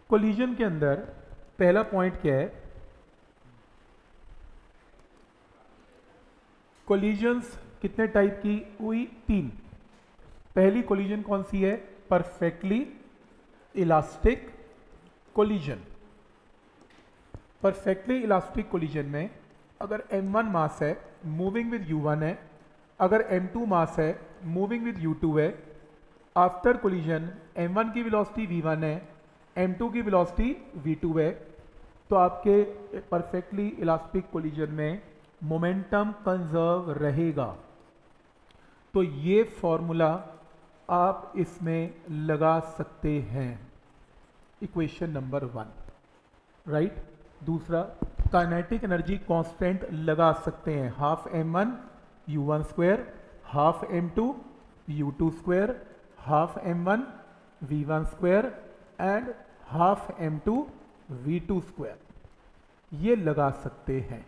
Collision के अंदर पहला पॉइंट क्या है? कोलिजन्स कितने टाइप की हुई? 3। पहली कोलिजन कौन सी है? Perfectly elastic collision. Perfectly elastic collision में अगर m1 मास है, मूविंग विद u1 है, अगर m2 मास है, मूविंग विद u2 है, आफ्टर कोलिजन m1 की वेलोसिटी v1 है, m2 की वेलोसिटी v2 है, तो आपके परफेक्टली इलास्टिक कोलिजन में मोमेंटम कंजर्व रहेगा। तो ये फॉर्मूला आप इसमें लगा सकते हैं, इक्वेशन नंबर 1, राइट। दूसरा, काइनेटिक एनर्जी कांस्टेंट लगा सकते हैं, half m1 u1 square, half m2 u2 square, half m1 v1 square and half m2 v2 square, ये लगा सकते हैं।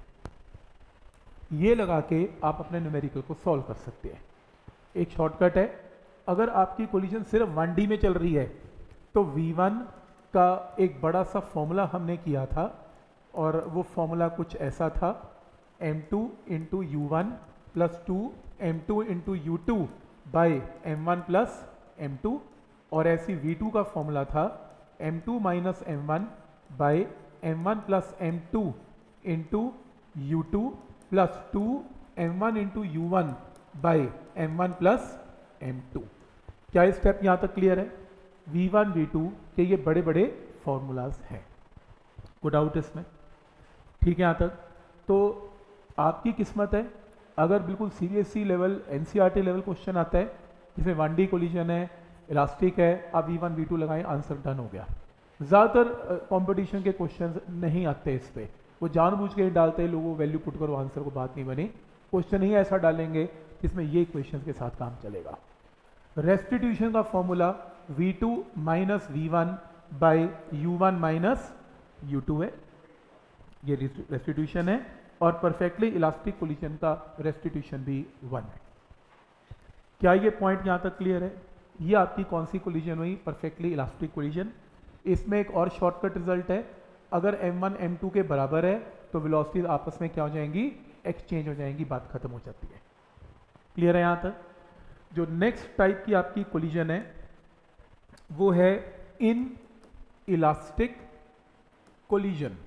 ये लगा के आप अपने न्यूमेरिकल को सॉल्व कर सकते हैं। एक शॉर्टकट है, अगर आपकी कोलिजन सिर्फ 1D में चल रही है तो v1 का एक बड़ा सा फॉर्मूला हमने किया था और वो फॉर्मूला कुछ ऐसा था, m2 into u1 plus 2 m2 into u2 by m1 plus m2, और ऐसी v2 का फॉर्मूला था m2 minus m1 by m1 plus m2 into u2 plus 2 m1 into u1 by m1 plus m2। क्या ये step यहाँ तक clear है? v1 v2 के ये बड़े बड़े फॉर्मूलाज हैं, कोई डाउट इसमें? ठीक है यहाँ तक? तो आपकी किस्मत है, अगर बिल्कुल CBSE level NCERT level question आता है जिसमें 1D कोलिजन है, इलास्टिक है, आप v1 v2 लगाएं, आंसर डन हो गया। ज़्यादातर कंपटीशन के क्वेश्चन नहीं आते इस पर, वो जानबूझ के डालते हैं, लोगों वैल्यू पुट करो आंसर को, बात नहीं बनी। क्वेश्चन ही ऐसा डालेंगे जिसमें ये इक्वेशन के साथ काम चलेगा। रेस्टिट्यूशन का formula v2 minus v1 by u1 minus u2 है, ये रेस्टिट्यूशन है, और परफेक्टली इलास्टिक कोलिजन का रेस्टिट्यूशन भी 1 है। क्या ये पॉइंट यहाँ तक क्लियर है? ये आपकी कौन सी कोलिजन हुई? Perfectly elastic collision. इसमें एक और शॉर्टकट रिजल्ट है, अगर m1 m2 के बराबर है तो वेलोसिटीज आपस में क्या हो जाएंगी? एक्सचेंज हो जाएंगी, बात खत्म हो जाती है। क्लियर है यहाँ तक? जो नेक्स्ट टाइप की आपकी कोलिजन है वो है inelastic collision.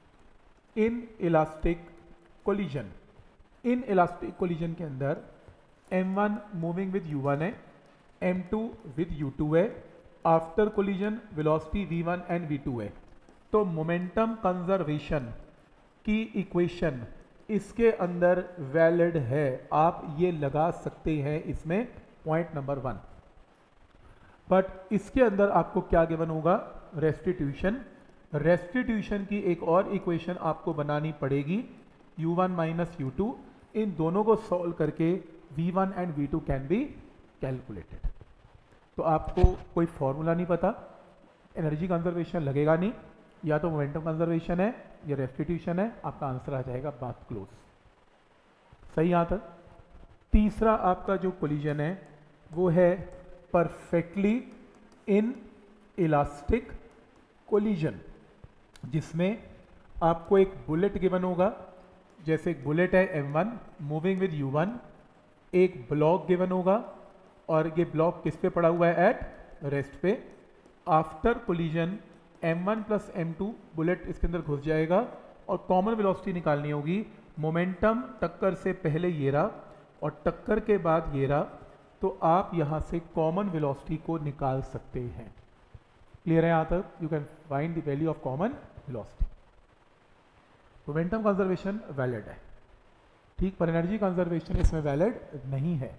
Inelastic collision, inelastic collision के अंदर m1 मूविंग विद u1 है, m2 विद u2 है, after collision velocity v1 and v2 है। तो मोमेंटम कंजर्वेशन की इक्वेशन इसके अंदर वैलिड है, आप ये लगा सकते हैं इसमें, पॉइंट नंबर 1। बट इसके अंदर आपको क्या गिवन होगा? रेस्टिट्यूशन। रेस्टिट्यूशन की एक और इक्वेशन आपको बनानी पड़ेगी, u1 माइनस u2। इन दोनों को सॉल्व करके v1 and v2 can be calculated. तो आपको कोई फॉर्मूला नहीं पता, एनर्जी कंजर्वेशन लगेगा नहीं, या तो मोमेंटम कंजर्वेशन है या रेस्टिट्यूशन है, आपका आंसर आ जाएगा, बात क्लोज। सही यहाँ तक? तीसरा आपका जो कोलिजन है वो है परफेक्टली इन इलास्टिक कोलिजन, जिसमें आपको एक बुलेट गिवन होगा, जैसे एक बुलेट है m1 मूविंग विद u1, एक ब्लॉक गिवन होगा और ये ब्लॉक किस पे पड़ा हुआ है? एट रेस्ट पे। After collision m1 plus m2, bullet इसके अंदर घुस जाएगा और कॉमन वेलोसिटी निकालनी होगी। मोमेंटम टक्कर से पहले ये रहा और टक्कर के बाद ये रहा, तो आप यहाँ से कॉमन वेलोसिटी को निकाल सकते हैं। क्लियर है यहाँ तक? You can find the value of common velocity. Momentum conservation valid है, ठीक, पर एनर्जी कंजर्वेशन इसमें वैलिड नहीं है,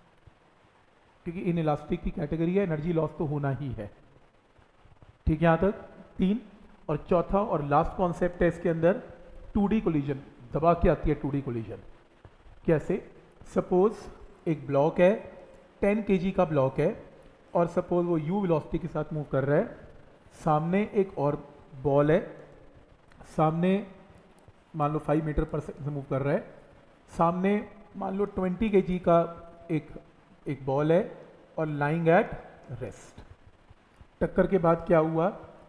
क्योंकि इन इलास्टिक की कैटेगरी है, एनर्जी लॉस तो होना ही है। ठीक है यहाँ तक? 3। और चौथा और लास्ट कॉन्सेप्ट है इसके अंदर 2D कोलिजन, दबा के आती है 2D कोलिजन। कैसे? सपोज एक ब्लॉक है, 10 kg का ब्लॉक है, और सपोज वो u वेलोसिटी के साथ मूव कर रहा है, सामने एक और बॉल है, सामने मान लो 5 मीटर पर सेकंड से मूव कर रहा है, सामने मान लो 20 kg का एक बॉल है और लाइंग एट रेस्ट। टक्कर के बाद क्या हुआ?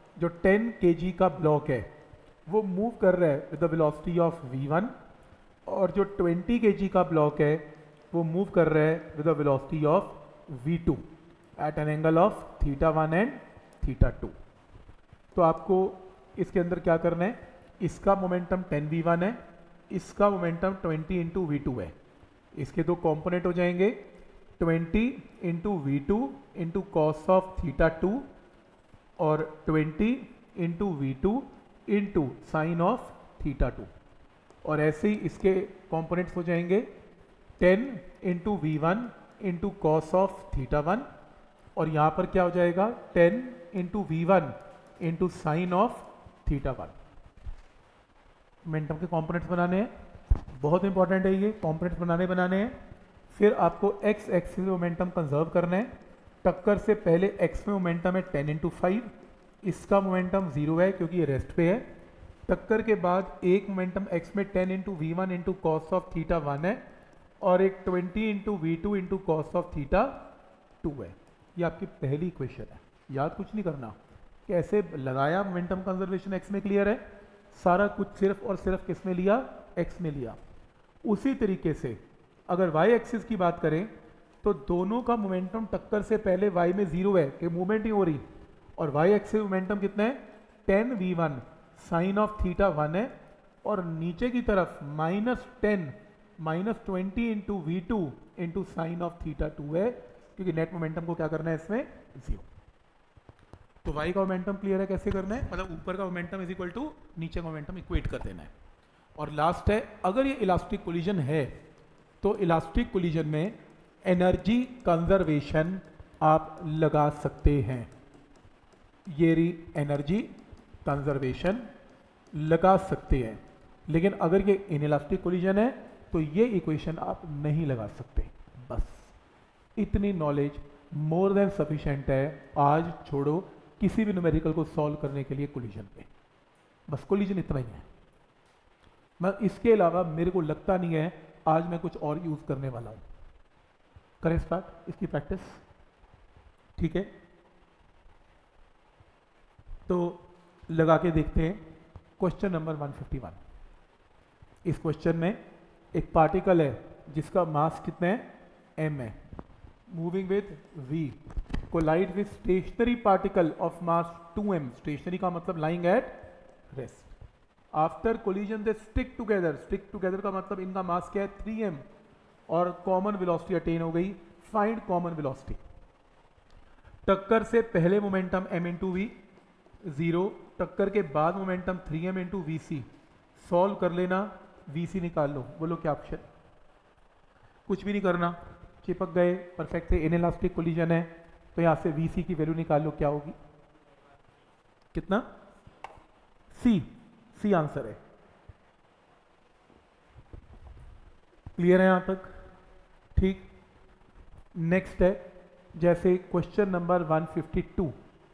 जो 10 kg का ब्लॉक है वो मूव कर रहा है with the velocity of v1, और जो 20 kg का ब्लॉक है वो मूव कर रहा है with the velocity of v2 at an angle of θ1 and θ2। तो आपको इसके अंदर क्या करना है, इसका मोमेंटम 10v1 है, इसका मोमेंटम 20 इंटू वी2 है। इसके दो कंपोनेंट हो जाएंगे 20 into v two into cos of θ2 और 20 into v two into sine of θ2। और ऐसे ही इसके कंपोनेंट्स हो जाएंगे 10 into v one into cos of θ1, और यहाँ पर क्या हो जाएगा 10 into v one into sine of θ1। Momentum के कंपोनेंट्स बनाने हैं, बहुत इंपॉर्टेंट है ये कंपोनेंट्स बनाने हैं। फिर आपको x एक्सिस में मोमेंटम कंजर्व करना है। टक्कर से पहले x में मोमेंटम है 10 इंटू 5, इसका मोमेंटम 0 है क्योंकि ये रेस्ट पे है। टक्कर के बाद एक मोमेंटम x में 10 into v one into cos of θ1 है, और एक 20 into v two into cos of θ2 है। ये आपकी पहली इक्वेशन है, याद कुछ नहीं करना। कैसे लगाया मोमेंटम कंजर्वेशन x में, क्लियर है। सारा कुछ सिर्फ और सिर्फ किस में लिया, x में लिया। उसी तरीके से अगर y एक्सिस की बात करें तो दोनों का मोमेंटम टक्कर से पहले y में 0 है कि मूवमेंट ही हो रही, और y एक्सिस मोमेंटम कितना है 10v1 साइन ऑफ θ1 है, और नीचे की तरफ -10 -20 into v two into sine of θ2 है, क्योंकि नेट मोमेंटम को क्या करना है इसमें 0। तो y का मोमेंटम क्लियर है कैसे करना है, मतलब ऊपर का मोमेंटम इज इक्वल टू नीचे का मोमेंटम इक्वेट कर देना है। और लास्ट है, अगर ये इलास्टिक कोलिजन है तो इलास्टिक कोलिजन में एनर्जी कंजर्वेशन आप लगा सकते हैं। ये री एनर्जी कंजर्वेशन लगा सकते हैं, लेकिन अगर ये इनइलास्टिक कोलिजन है तो ये इक्वेशन आप नहीं लगा सकते। बस इतनी नॉलेज मोर देन सफिशिएंट है आज छोड़ो किसी भी न्यूमेरिकल को सॉल्व करने के लिए कोलिजन पे। बस कोलिजन इतना ही है, मैं इसके अलावा मेरे को लगता नहीं है आज मैं कुछ और यूज करने वाला हूं। करें स्टार्ट इसकी प्रैक्टिस, ठीक है। तो लगा के देखते हैं क्वेश्चन नंबर 151। इस क्वेश्चन में एक पार्टिकल है जिसका मास कितना है m है, moving with v, collide with stationary particle of mass 2m। Stationary का मतलब lying at rest. After collision they stick together, stick together का मतलब इनका मास क्या है 3m, और कॉमन वेलोसिटी अटेन हो गई। Find common velocity. टक्कर से पहले मोमेंटम m इंटू वी 0, टक्कर के बाद momentum 3m into v c. Solve कर लेना, वी सी निकाल लो। बोलो क्या ऑप्शन, कुछ भी नहीं करना, चिपक गए, परफेक्ट है। इनइलास्टिक कोलिजन है तो यहां से वी सी की वैल्यू निकाल लो, क्या होगी, कितना, सी। सी आंसर है। क्लियर है यहां तक, ठीक। नेक्स्ट है जैसे क्वेश्चन नंबर 152।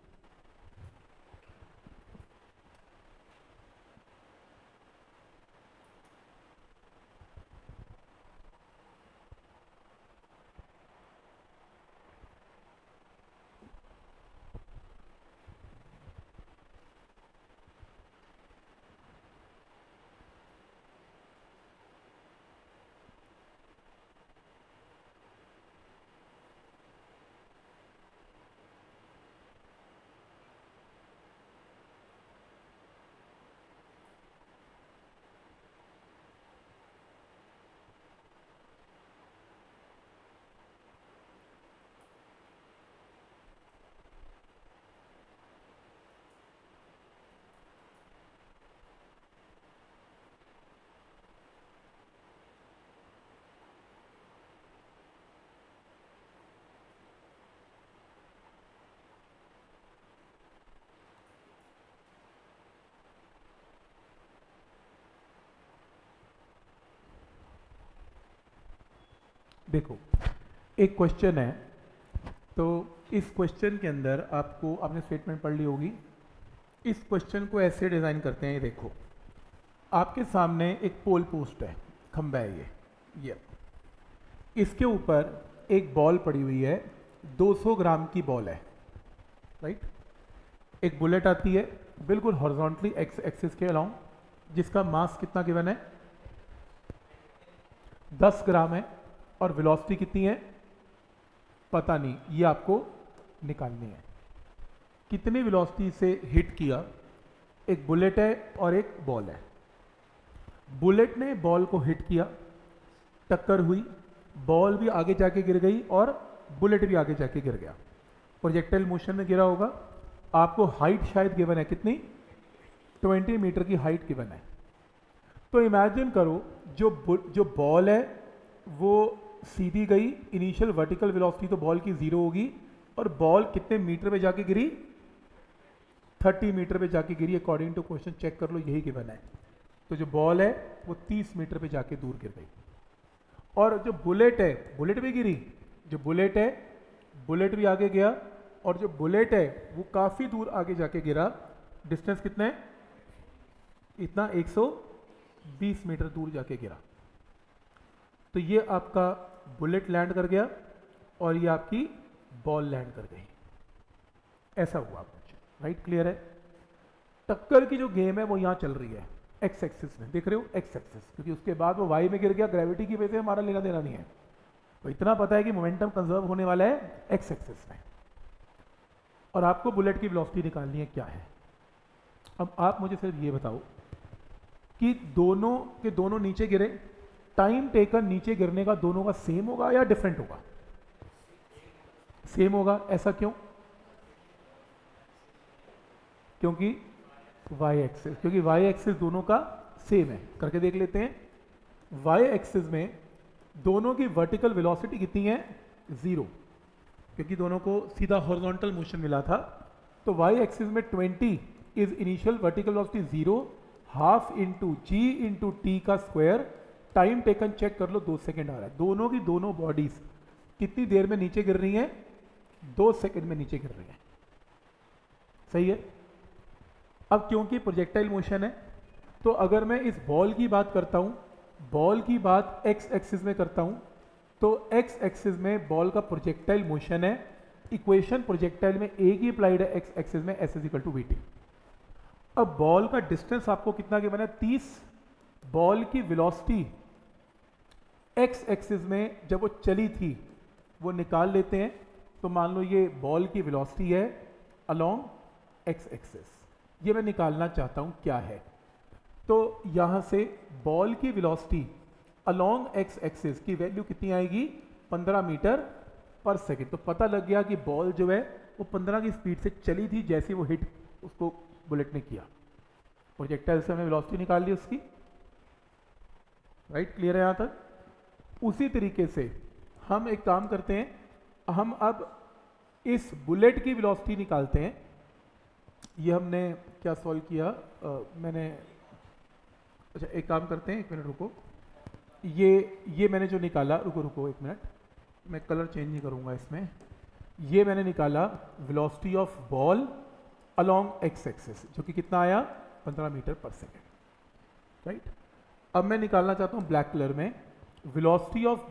देखो एक क्वेश्चन है, तो इस क्वेश्चन के अंदर आपको, आपने स्टेटमेंट पढ़ ली होगी। इस क्वेश्चन को ऐसे डिज़ाइन करते हैं, ये देखो आपके सामने एक पोल पोस्ट है, खंबा है ये इसके ऊपर एक बॉल पड़ी हुई है, 200 ग्राम की बॉल है, राइट। एक बुलेट आती है बिल्कुल हॉरिजॉन्टली एक्स एक्सिस के अलोंग, जिसका मास कितना गिवन है 10 ग्राम है, और वेलोसिटी कितनी है पता नहीं, ये आपको निकालनी है। कितनी वेलोसिटी से हिट किया, एक बुलेट है और एक बॉल है। बुलेट ने बॉल को हिट किया, टक्कर हुई, बॉल भी आगे जाके गिर गई और बुलेट भी आगे जाके गिर गया। प्रोजेक्टाइल मोशन में गिरा होगा। आपको हाइट शायद गिवन है कितनी 20 मीटर की हाइट गिवन है। तो इमेजिन करो जो बॉल है वो सीधी गई, इनिशियल वर्टिकल वेलोसिटी तो बॉल की 0 होगी, और बॉल कितने मीटर पे जाके गिरी 30 मीटर पे जाके गिरी। अकॉर्डिंग टू क्वेश्चन चेक कर लो, यही गिवन है। तो जो बॉल है वो 30 मीटर पे जाके दूर गिर गई, और जो बुलेट है बुलेट भी गिरी। जो बुलेट है बुलेट भी आगे गया, और जो बुलेट है वो काफ़ी दूर आगे जाके गिरा। डिस्टेंस कितना है इतना 120 मीटर दूर जाके गिरा। तो ये आपका बुलेट लैंड कर गया और ये आपकी बॉल लैंड कर गई। ऐसा हुआ कुछ, राइट? क्लियर है? टक्कर की जो गेम है वो यहाँ चल रही है एक्स एक्सिस में, देख रहे हो एक्स एक्सिस, क्योंकि उसके बाद वो वाई में गिर गया, ग्रेविटी की वजह से हमारा लेना देना नहीं है। तो इतना पता है कि मोमेंटम कंजर्व होने वाला है एक्स एक्सिस में, और आपको बुलेट की वेलोसिटी निकालनी है क्या है। अब आप मुझे सिर्फ ये बताओ कि दोनों के दोनों नीचे गिरे, टाइम टेकन नीचे गिरने का दोनों का सेम होगा या डिफरेंट होगा? सेम होगा। ऐसा क्यों? क्योंकि वाई एक्सिस, क्योंकि वाई एक्सिस दोनों का सेम है। करके देख लेते हैं। वाई एक्सिस में दोनों की वर्टिकल वेलोसिटी कितनी है 0, क्योंकि दोनों को सीधा हॉरिजॉन्टल मोशन मिला था। तो वाई एक्सिस में 20 is initial vertical velocity 0, half into g into t का स्क्वायर। टाइम टेकन चेक कर लो, 2 सेकेंड आ रहा है। दोनों की दोनों बॉडीज कितनी देर में नीचे गिर रही हैं? 2 सेकेंड में नीचे गिर रही हैं। सही है? अब क्योंकि प्रोजेक्टाइल मोशन है, तो अगर मैं इस बॉल की बात करता हूं, बॉल की बात एक्स एक्सिस में करता हूं, तो एक्स एक्सिस में बॉल का प्रोजेक्टाइल मोशन है। इक्वेशन प्रोजेक्टाइल में एक ही अप्लाइड है एक्स एक्सिस में, s is equal to v t. अब बॉल का डिस्टेंस आपको कितना गिवन है 30। बॉल की वेलोसिटी एक्स एक्सिस में जब वो चली थी वो निकाल लेते हैं। तो मान लो ये बॉल की वेलोसिटी है अलोंग एक्स एक्सिस, ये मैं निकालना चाहता हूं क्या है। तो यहां से बॉल की वेलोसिटी अलोंग एक्स एक्सिस की वैल्यू कितनी आएगी 15 मीटर पर सेकेंड। तो पता लग गया कि बॉल जो है वो 15 की स्पीड से चली थी जैसे वो हिट उसको बुलेट ने किया। प्रोजेक्टाइल से हमने वेलोसिटी निकाल ली उसकी, राइट? क्लियर है यहां तक? उसी तरीके से हम एक काम करते हैं, हम अब इस बुलेट की वेलोसिटी निकालते हैं। ये हमने क्या सॉल्व किया, मैंने अच्छा एक काम करते हैं, 1 मिनट रुको। ये मैंने जो निकाला, रुको 1 मिनट, मैं कलर चेंज नहीं करूंगा इसमें। ये मैंने निकाला velocity of ball along x axis, जो कि कितना आया 15 मीटर पर सेकेंड, राइट? अब मैं निकालना चाहता हूं ब्लैक कलर में velocity of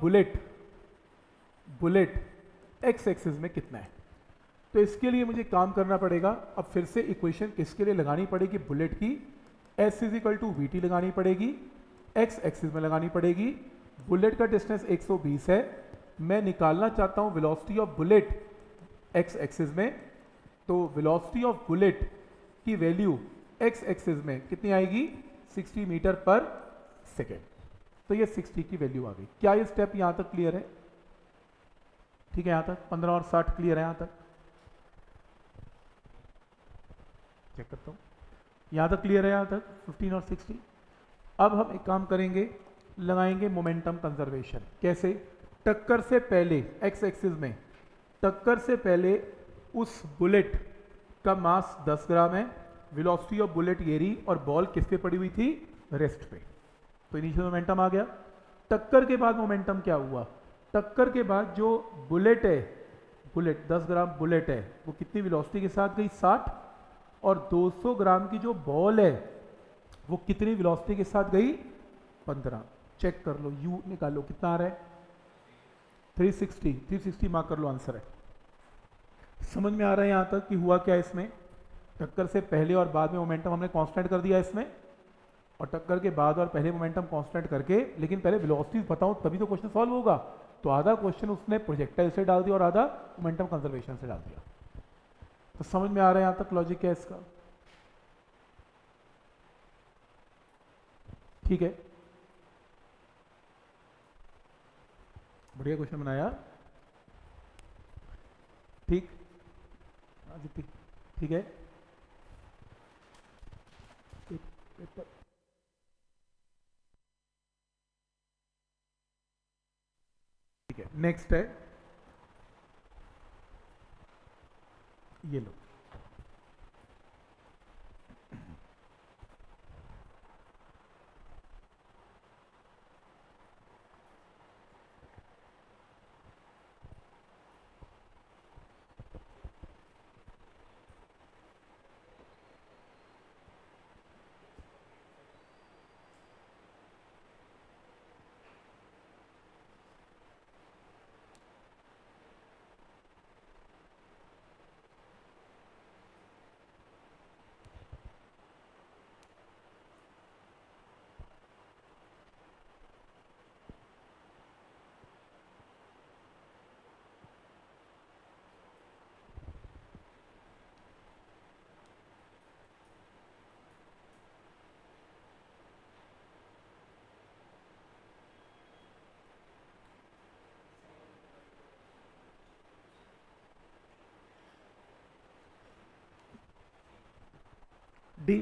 bullet x axis में कितना है। तो इसके लिए मुझे काम करना पड़ेगा। अब फिर से इक्वेशन किसके लिए लगानी पड़ेगी? बुलेट की। S is equal to v t लगानी पड़ेगी, एक्स एक्सिस में लगानी पड़ेगी। बुलेट का डिस्टेंस 120 है। मैं निकालना चाहता हूं velocity of bullet x axis में। तो वेलोसिटी ऑफ बुलेट की वैल्यू एक्स एक्सिस में कितनी आएगी 60 मीटर पर सेकेंड। तो ये 60 की वैल्यू आ गई। क्या ये स्टेप यहां तक क्लियर है? ठीक है, यहां तक 15 और 60 क्लियर है? यहां तक चेक करता हूं, यहां तक क्लियर है? यहां तक 15 और 60। अब हम एक काम करेंगे, लगाएंगे मोमेंटम कंजर्वेशन। कैसे? टक्कर से पहले एक्स एक्सिस में, टक्कर से पहले उस बुलेट का मास 10 ग्राम है, वेलोसिटी ऑफ बुलेट ये रही, और बॉल किस पे पड़ी हुई थी? रेस्ट पे। तो इनिशियल मोमेंटम आ गया। टक्कर के बाद मोमेंटम क्या हुआ? टक्कर के बाद जो बुलेट है, बुलेट 10 ग्राम बुलेट है, वो कितनी वेलोसिटी के साथ गई 60, और 200 ग्राम की जो बॉल है वो कितनी वेलोसिटी के साथ गई 15। चेक कर लो, यू निकालो कितना आ रहा है 360 मार्क कर लो, आंसर है। समझ में आ रहा है यहां तक कि हुआ क्या इसमें? टक्कर से पहले और बाद में मोमेंटम हमने कांस्टेंट कर दिया इसमें, और टक्कर के बाद और पहले मोमेंटम कांस्टेंट करके, लेकिन पहले वेलोसिटीज बताऊं तभी तो क्वेश्चन सॉल्व होगा। तो आधा क्वेश्चन उसने प्रोजेक्टाइल से डाल दिया और आधा मोमेंटम कंजर्वेशन से डाल दिया। तो समझ में आ रहा है यहां तक लॉजिक है इसका? ठीक है, बढ़िया क्वेश्चन बनाया। ठीक ठीक है। ठीक है, नेक्स्ट है ये लो। डी,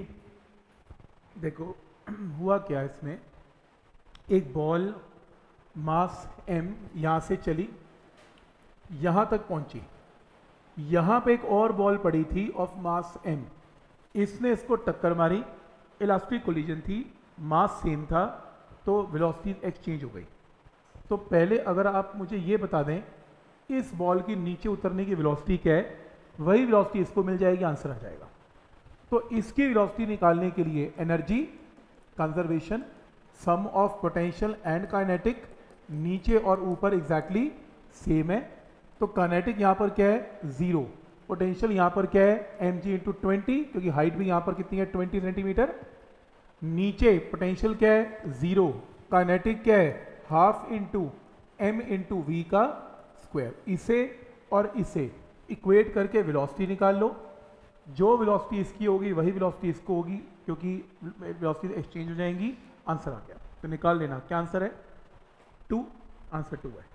देखो हुआ क्या इसमें, एक बॉल मास m यहां से चली, यहां तक पहुंची, यहां पे एक और बॉल पड़ी थी ऑफ मास m, इसने इसको टक्कर मारी, इलास्टिक कोलिजन थी, मास सेम था, तो वेलोसिटी एक्सचेंज हो गई। तो पहले अगर आप मुझे ये बता दें इस बॉल की नीचे उतरने की वेलोसिटी क्या है, वही वेलोसिटी इसको मिल जाएगी, आंसर आ जाएगा। तो इसकी वेलोसिटी निकालने के लिए energy conservation, sum of potential and kinetic, नीचे और ऊपर एग्जैक्टली सेम है। तो काइनेटिक यहां पर क्या है, 0, पोटेंशियल यहां पर क्या है, mg इंटू 20, क्योंकि हाइट भी यहां पर कितनी है, 20 सेंटीमीटर। नीचे पोटेंशियल क्या है, 0, काइनेटिक क्या है, half into m into v का स्क्वायर। इसे और इसे इक्वेट करके वेलोसिटी निकाल लो, जो वेलोसिटी इसकी होगी वही वेलोसिटी इसको होगी, क्योंकि वेलोसिटी एक्सचेंज हो जाएंगी, आंसर आ गया। तो निकाल लेना, क्या आंसर है, 2, आंसर 2 है।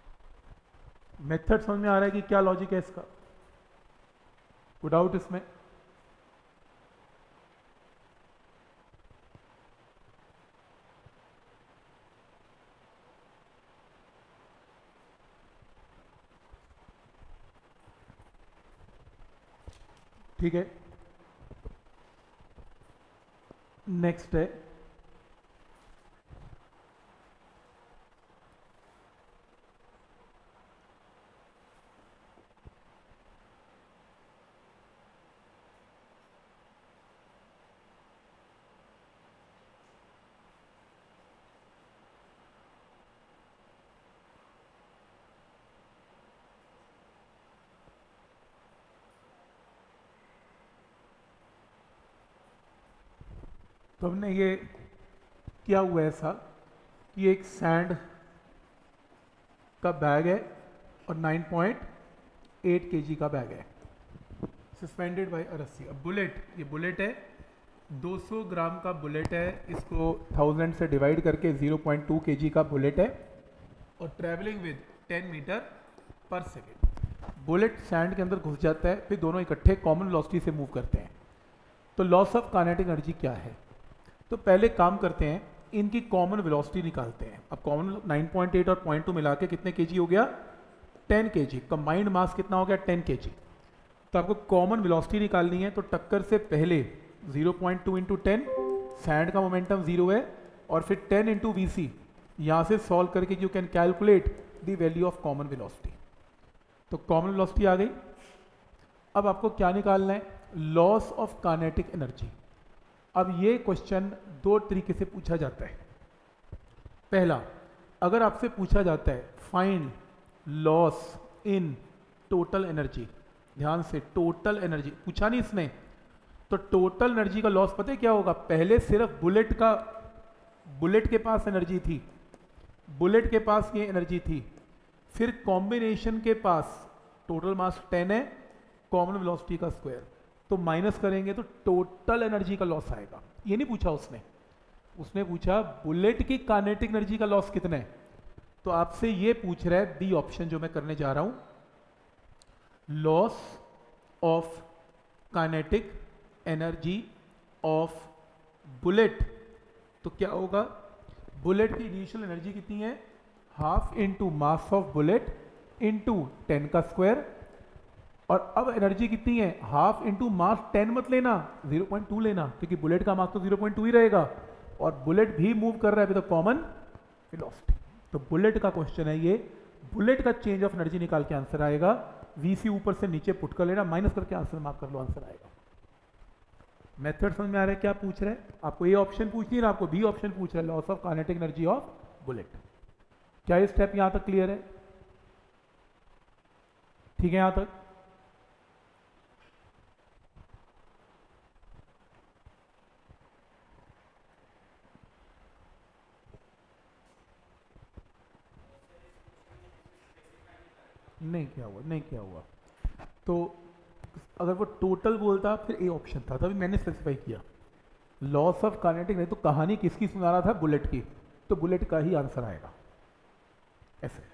मेथड समझ में आ रहा है कि क्या लॉजिक है इसका, कोई डाउट इसमें? ठीक है, नेक्स्ट है तो हमने ये किया हुआ है ऐसा कि एक सैंड का बैग है और 9.8 kg का बैग है, सस्पेंडेड बाय अ रस्सी। अब बुलेट, ये बुलेट है, 200 ग्राम का बुलेट है, इसको 1000 से डिवाइड करके 0.2 kg का बुलेट है, और ट्रैवलिंग विद 10 मीटर पर सेकेंड। बुलेट सैंड के अंदर घुस जाता है, फिर दोनों इकट्ठे कॉमन वेलोसिटी से मूव करते हैं। तो लॉस ऑफ काइनेटिक एनर्जी क्या है, तो पहले काम करते हैं, इनकी कॉमन वेलोसिटी निकालते हैं। अब कॉमन 9.8 और 0.2 मिला के कितने केजी हो गया, 10 kg। कंबाइंड मास कितना हो गया, 10 kg। तो आपको कॉमन वेलोसिटी निकालनी है, तो टक्कर से पहले 0.2 इंटू 10, सैंड का मोमेंटम 0 है, और फिर 10 इंटू वी सी, यहाँ से सॉल्व करके you can calculate the value of common velocity. तो कॉमन वेलोसिटी आ गई। अब आपको क्या निकालना है, लॉस ऑफ काइनेटिक एनर्जी। अब ये क्वेश्चन दो तरीके से पूछा जाता है। पहला, अगर आपसे पूछा जाता है find loss in total energy, ध्यान से टोटल एनर्जी पूछा नहीं इसने, तो टोटल एनर्जी का लॉस पता है क्या होगा? पहले सिर्फ बुलेट के पास एनर्जी थी, बुलेट के पास ये एनर्जी थी, फिर कॉम्बिनेशन के पास टोटल मास 10 है, कॉमन वेलोसिटी का स्क्वायर, तो माइनस करेंगे तो टोटल एनर्जी का लॉस आएगा। ये नहीं पूछा उसने पूछा बुलेट की काइनेटिक एनर्जी का लॉस कितना है, तो आपसे ये पूछ रहा है बी ऑप्शन जो मैं करने जा रहा हूं, loss of kinetic energy of bullet. तो क्या होगा? बुलेट की इनिशियल एनर्जी कितनी है? Half into mass of bullet into 10 का स्क्वायर, और अब एनर्जी कितनी है? हाफ इंटू मास 10 मत लेना, 0.2 लेना, क्योंकि बुलेट का मास तो 0.2 ही रहेगा और बुलेट भी मूव कर रहा है विद द कॉमन वेलोसिटी। तो बुलेट का क्वेश्चन है ये, बुलेट का चेंज ऑफ एनर्जी निकाल के आंसर आएगा। वीसी ऊपर से नीचे पुट कर लेना, माइनस करके आंसर मार्क कर लो, आंसर आएगा। मेथड समझ में आ रहा है क्या पूछ रहे हैं? आपको ए ऑप्शन पूछ नहीं, आपको बी ऑप्शन पूछ रहा है, loss of kinetic energy of bullet. क्या ये स्टेप यहां तक क्लियर है? ठीक है यहां तक? नहीं किया हुआ। तो अगर वो टोटल बोलता फिर ए ऑप्शन था, तभी मैंने स्पेसिफाई किया लॉस ऑफ काइनेटिक। नहीं तो कहानी किसकी सुना रहा था? बुलेट की, तो बुलेट का ही आंसर आएगा। ऐसे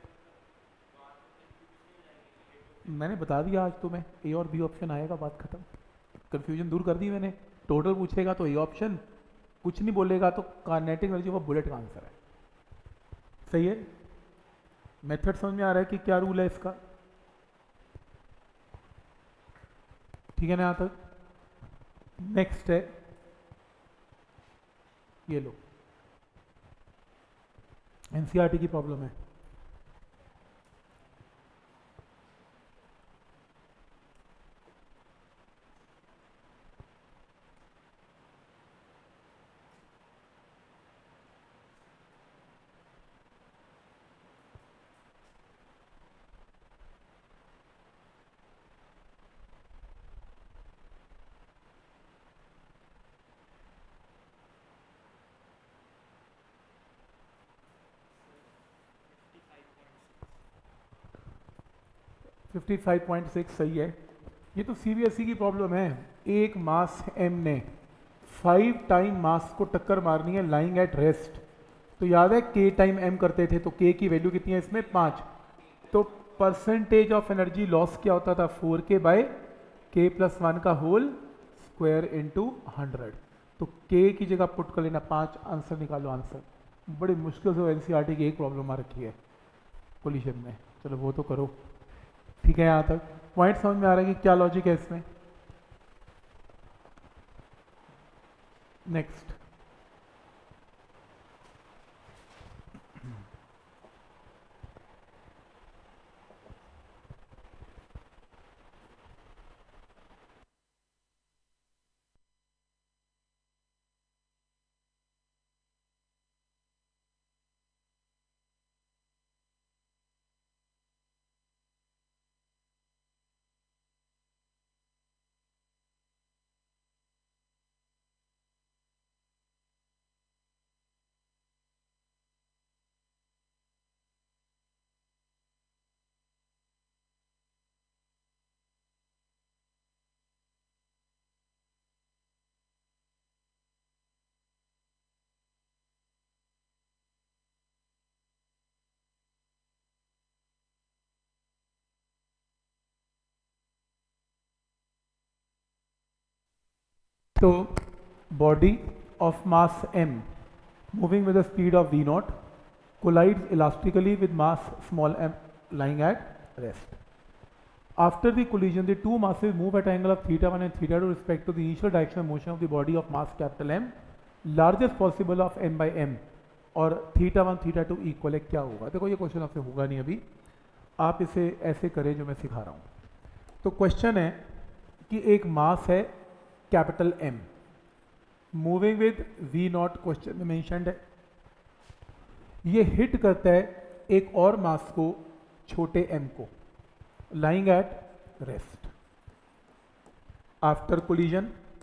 मैंने बता दिया आज तुम्हें, ए और बी ऑप्शन आएगा, बात खत्म, कंफ्यूजन दूर कर दी मैंने। टोटल पूछेगा तो ए ऑप्शन, कुछ नहीं बोलेगा तो काइनेटिक एनर्जी वो बुलेट का आंसर है। सही है? मेथड समझ में आ रहा है कि क्या रूल है इसका? ठीक है ना यहां तक? नेक्स्ट है, ये लो, एनसीईआरटी की प्रॉब्लम है। फिफ्टी 55.6 सही है। ये तो सीबीएसई की प्रॉब्लम है। एक मास एम ने 5 टाइम मास को टक्कर मारनी है लाइंग एट रेस्ट। तो याद है के टाइम एम करते थे, तो के की वैल्यू कितनी है इसमें? 5। तो परसेंटेज ऑफ एनर्जी लॉस क्या होता था? 4k बाय k+1 का होल स्क्वायर इंटू 100। तो के की जगह पुट कर लेना 5, आंसर निकालो। आंसर बड़ी मुश्किल से एनसीईआरटी की एक प्रॉब्लम आ रखी है कोलिशन में, चलो वो तो करो। ठीक है यहां तक पॉइंट समझ में आ रहा है कि क्या लॉजिक है इसमें? नेक्स्ट, तो body of mass m moving with the speed of v naught collides elastically with mass small m lying at rest. After the collision, the two masses move at angle of θ1 and θ2 with respect to the initial direction of motion of the body of mass capital M, largest possible of m by m, और θ1 θ2 equal है। क्या होगा? देखो ये question आपसे होगा नहीं अभी, आप इसे ऐसे करें जो मैं सिखा रहा हूँ। तो क्वेश्चन है कि एक मास है capital M moving with v not, question में मेंशन्ड है, ये हिट करता है एक और मास को, छोटे m को, lying at rest. After collision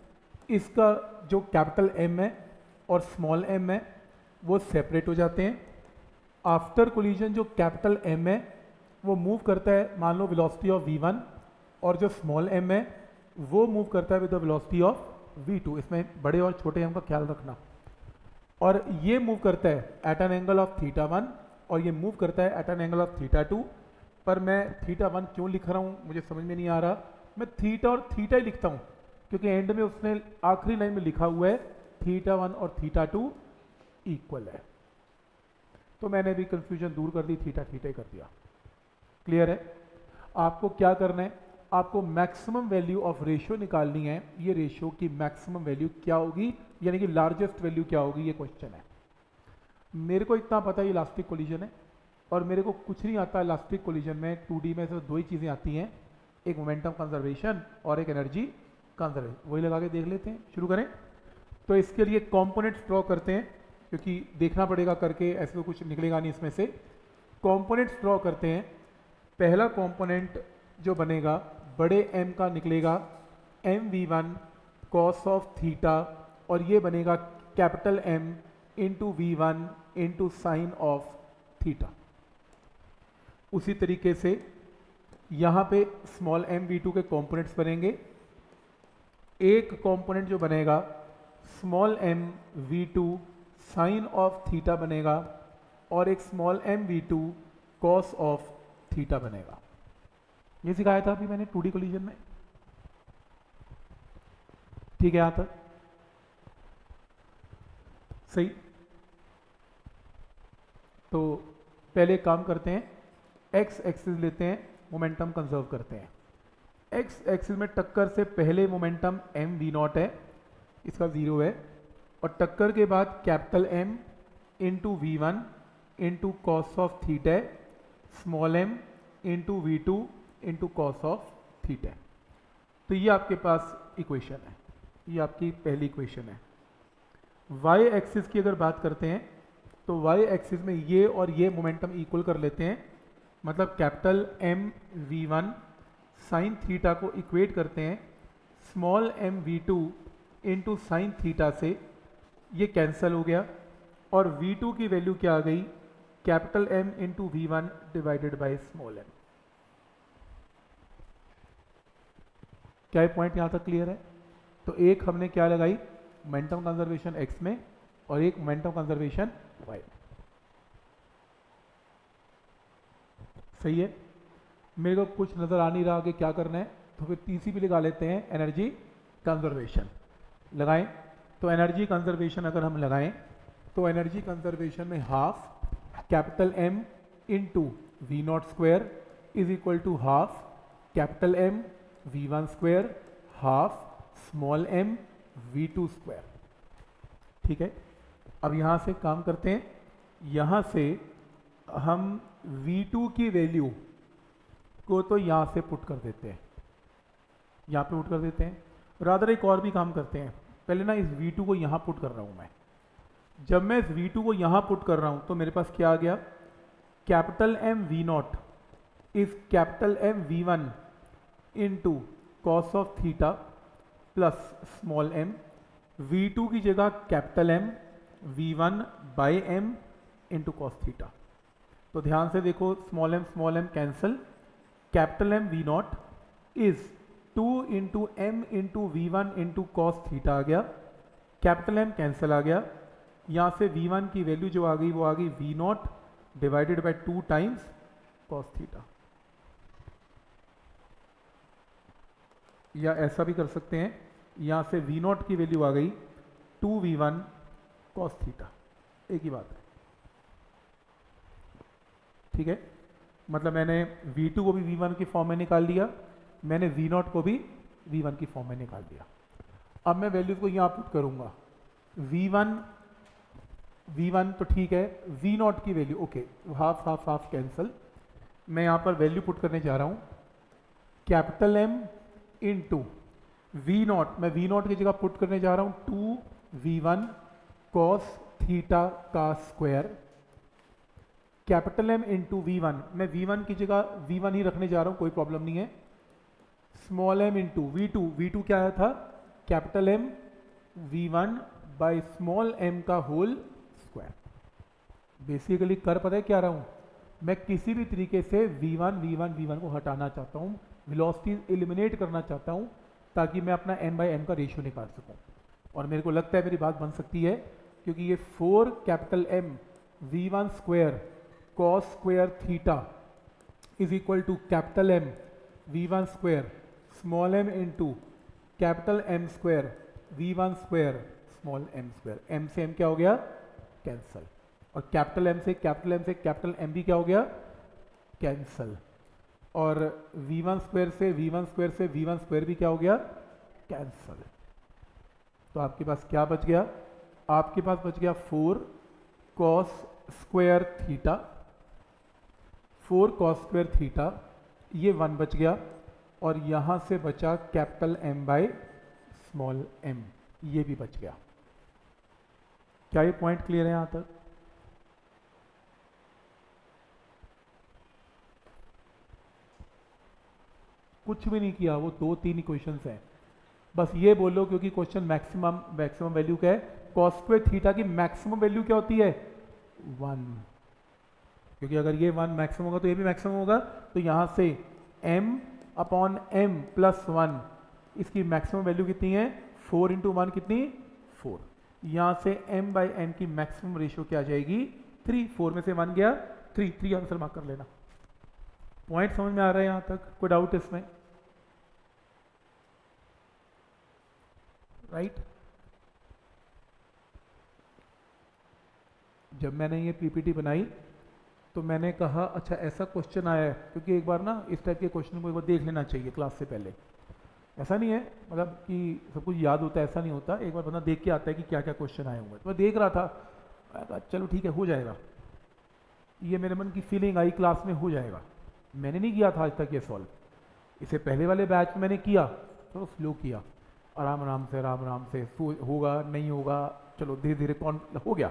इसका जो कैपिटल एम है और स्मॉल एम है वो सेपरेट हो जाते हैं। आफ्टर कोलिजन जो कैपिटल एम है वो मूव करता है, मान लो वेलोसिटी ऑफ v1, और जो स्मॉल एम है वो मूव करता है with the velocity of v2। इसमें बड़े और छोटे एम का ख्याल रखना। और ये मूव करता है एट एन एंगल ऑफ θ1 और ये मूव करता है एट एन एंगल ऑफ θ2। पर मैं θ1 क्यों लिख रहा हूँ मुझे समझ में नहीं आ रहा। मैं थीटा और थीटा ही लिखता हूँ क्योंकि एंड में उसने आखिरी लाइन में लिखा हुआ है θ1 और θ2 इक्वल है। तो मैंने भी कंफ्यूजन दूर कर दी, थीटा थीटा ही कर दिया। क्लियर है? आपको क्या करना है, आपको मैक्सिमम वैल्यू ऑफ रेशियो निकालनी है। ये रेशियो की मैक्सिमम वैल्यू क्या होगी, यानी कि लार्जेस्ट वैल्यू क्या होगी, ये क्वेश्चन है। मेरे को इतना पता है इलास्टिक कोलिजन है और मेरे को कुछ नहीं आता इलास्टिक कोलिजन में। 2D में सिर्फ दो ही चीज़ें आती हैं, एक मोमेंटम कंजर्वेशन और एक एनर्जी कंजर्वेशन। वही लगा के देख लेते हैं, शुरू करें। तो इसके लिए कॉम्पोनेंट्स ड्रॉ करते हैं क्योंकि देखना पड़ेगा करके, ऐसे तो कुछ निकलेगा नहीं इसमें से। कॉम्पोनेंट्स ड्रॉ करते हैं। पहला कॉम्पोनेंट जो बनेगा बड़े m का निकलेगा mv1 cos ऑफ थीटा, और ये बनेगा capital M into v1 into sine of theta. उसी तरीके से यहाँ पे स्मॉल m v2 के कॉम्पोनेंट्स बनेंगे। एक कॉम्पोनेंट जो बनेगा small m v2 sine of theta बनेगा और एक small m v2 cos of theta बनेगा। ये सिखाया था अभी मैंने 2D कोलिजन में, ठीक है? यहां तक सही। तो पहले काम करते हैं, एक्स एक्सिस लेते हैं, मोमेंटम कंजर्व करते हैं। एक्स एक्सिस में टक्कर से पहले मोमेंटम m v0 है, इसका 0 है, और टक्कर के बाद capital M into v1 into cos of theta है, small m into v2 into cos of theta. तो ये आपके पास इक्वेशन है, ये आपकी पहली इक्वेशन है। वाई एक्सिस की अगर बात करते हैं तो वाई एक्सिस में ये और ये मोमेंटम इक्वल कर लेते हैं, मतलब capital M v1 sine theta को इक्वेट करते हैं small m v2 into sine theta से, ये कैंसिल हो गया और v2 की वैल्यू क्या आ गई, capital M into v1 divided by small m। क्या ये पॉइंट यहां तक क्लियर है? तो एक हमने क्या लगाई, मोमेंटम कंजर्वेशन x में और एक मोमेंटम कंजर्वेशन y में। सही है? मेरे को कुछ नजर आ नहीं रहा आगे क्या करना है, तो फिर तीसरी भी लगा लेते हैं, एनर्जी कंजर्वेशन लगाएं। तो एनर्जी कंजर्वेशन अगर हम लगाएं तो एनर्जी कंजर्वेशन में half capital M into v0 square is equal to half capital M v1 square half small m v2 square. ठीक है? अब यहां से काम करते हैं, यहां से हम v2 की वैल्यू को तो यहां से पुट कर देते हैं, यहां पे पुट कर देते हैं। रादर एक और भी काम करते हैं, पहले ना इस v2 को यहां पुट कर रहा हूं मैं। जब मैं इस v2 को यहां पुट कर रहा हूं तो मेरे पास क्या आ गया, capital M v0 is capital M v1 into cos of theta plus small m, v2 की जगह capital M v1 by m into cos theta. तो ध्यान से देखो, small m cancel, capital M v0 is 2 into m into v1 into cos theta आ गया, capital M cancel आ गया। यहाँ से v1 की वैल्यू जो आ गई वो आ गई v0 divided by 2 times cos theta. या ऐसा भी कर सकते हैं, यहाँ से v0 की वैल्यू आ गई 2v1 कॉस थीटा, एक ही बात है। ठीक है? मतलब मैंने v2 को भी v1 की फॉर्म में निकाल लिया, मैंने v0 को भी v1 की फॉर्म में निकाल दिया। अब मैं वैल्यूज को यहाँ पुट करूंगा, v1 तो ठीक है, v0 की value okay, half half half cancel. मैं यहाँ पर वैल्यू पुट करने जा रहा हूँ कैपिटल M इंटू v0, मैं v0 की जगह पुट करने जा रहा हूँ 2v1 कॉस थीटा का square, capital M into v1, मैं v1 की जगह v1 ही रखने जा रहा हूँ, कोई प्रॉब्लम नहीं है। स्मॉल m इंटू v2 क्या आया था, capital M V1 by small m का होल स्क्वायर। बेसिकली कर पता है क्या रहा हूं, मैं किसी भी तरीके से V1 को हटाना चाहता हूं, वेलोसिटी एलिमिनेट करना चाहता हूं, ताकि मैं अपना n बाई m का रेशियो निकाल सकूं। और मेरे को लगता है मेरी बात बन सकती है, क्योंकि ये 4 capital M V1 square cos square theta is equal to capital M V1 square small m into capital M square V1 square small m square. m से m क्या हो गया, कैंसल। और कैपिटल M से कैपिटल M भी क्या हो गया, कैंसल। और V1 स्क्वायर से V1 स्क्वायर भी क्या हो गया, कैंसल। तो आपके पास क्या बच गया, आपके पास बच गया 4 cos square theta, 4 cos square theta, ये 1 बच गया। और यहां से बचा capital M by small m, ये भी बच गया। क्या ये पॉइंट क्लियर है यहां तक? कुछ भी नहीं किया, वो 2-3 क्वेश्चंस हैं, बस ये बोलो, क्योंकि क्वेश्चन मैक्सिमम वैल्यू क्या है, कॉस स्क्वायर थीटा की मैक्सिमम वैल्यू क्या होती है, 1। क्योंकि अगर ये 1 मैक्सिमम होगा तो ये भी मैक्सिमम होगा, तो यहां से m अपॉन m प्लस 1, इसकी मैक्सिमम वैल्यू कितनी है, 4 इंटू 1 कितनी, 4। यहां से m बाई m की मैक्सिमम रेशियो क्या आ जाएगी, 3। 4 में से 1 गया, 3 आंसर मार्क कर लेना। पॉइंट समझ में आ रहा है यहां तक, कोई डाउट इसमें? राइट। जब मैंने ये पीपीटी बनाई तो मैंने कहा अच्छा ऐसा क्वेश्चन आया है, क्योंकि एक बार ना इस टाइप के क्वेश्चन को एक बार देख लेना चाहिए क्लास से पहले। ऐसा नहीं है मतलब कि सब कुछ याद होता है, ऐसा नहीं होता, एक बार बंदा देख के आता है कि क्या क्या क्वेश्चन आए होंगे। तो मैं देख रहा था, मैं कहा चलो ठीक है हो जाएगा, ये मेरे मन की फीलिंग आई क्लास में हो जाएगा। मैंने नहीं किया था आज तक ये सॉल्व, इसे पहले वाले बैच में मैंने किया, थोड़ा स्लो किया, आराम आराम से होगा नहीं होगा, चलो धीरे धीरे कौन हो गया।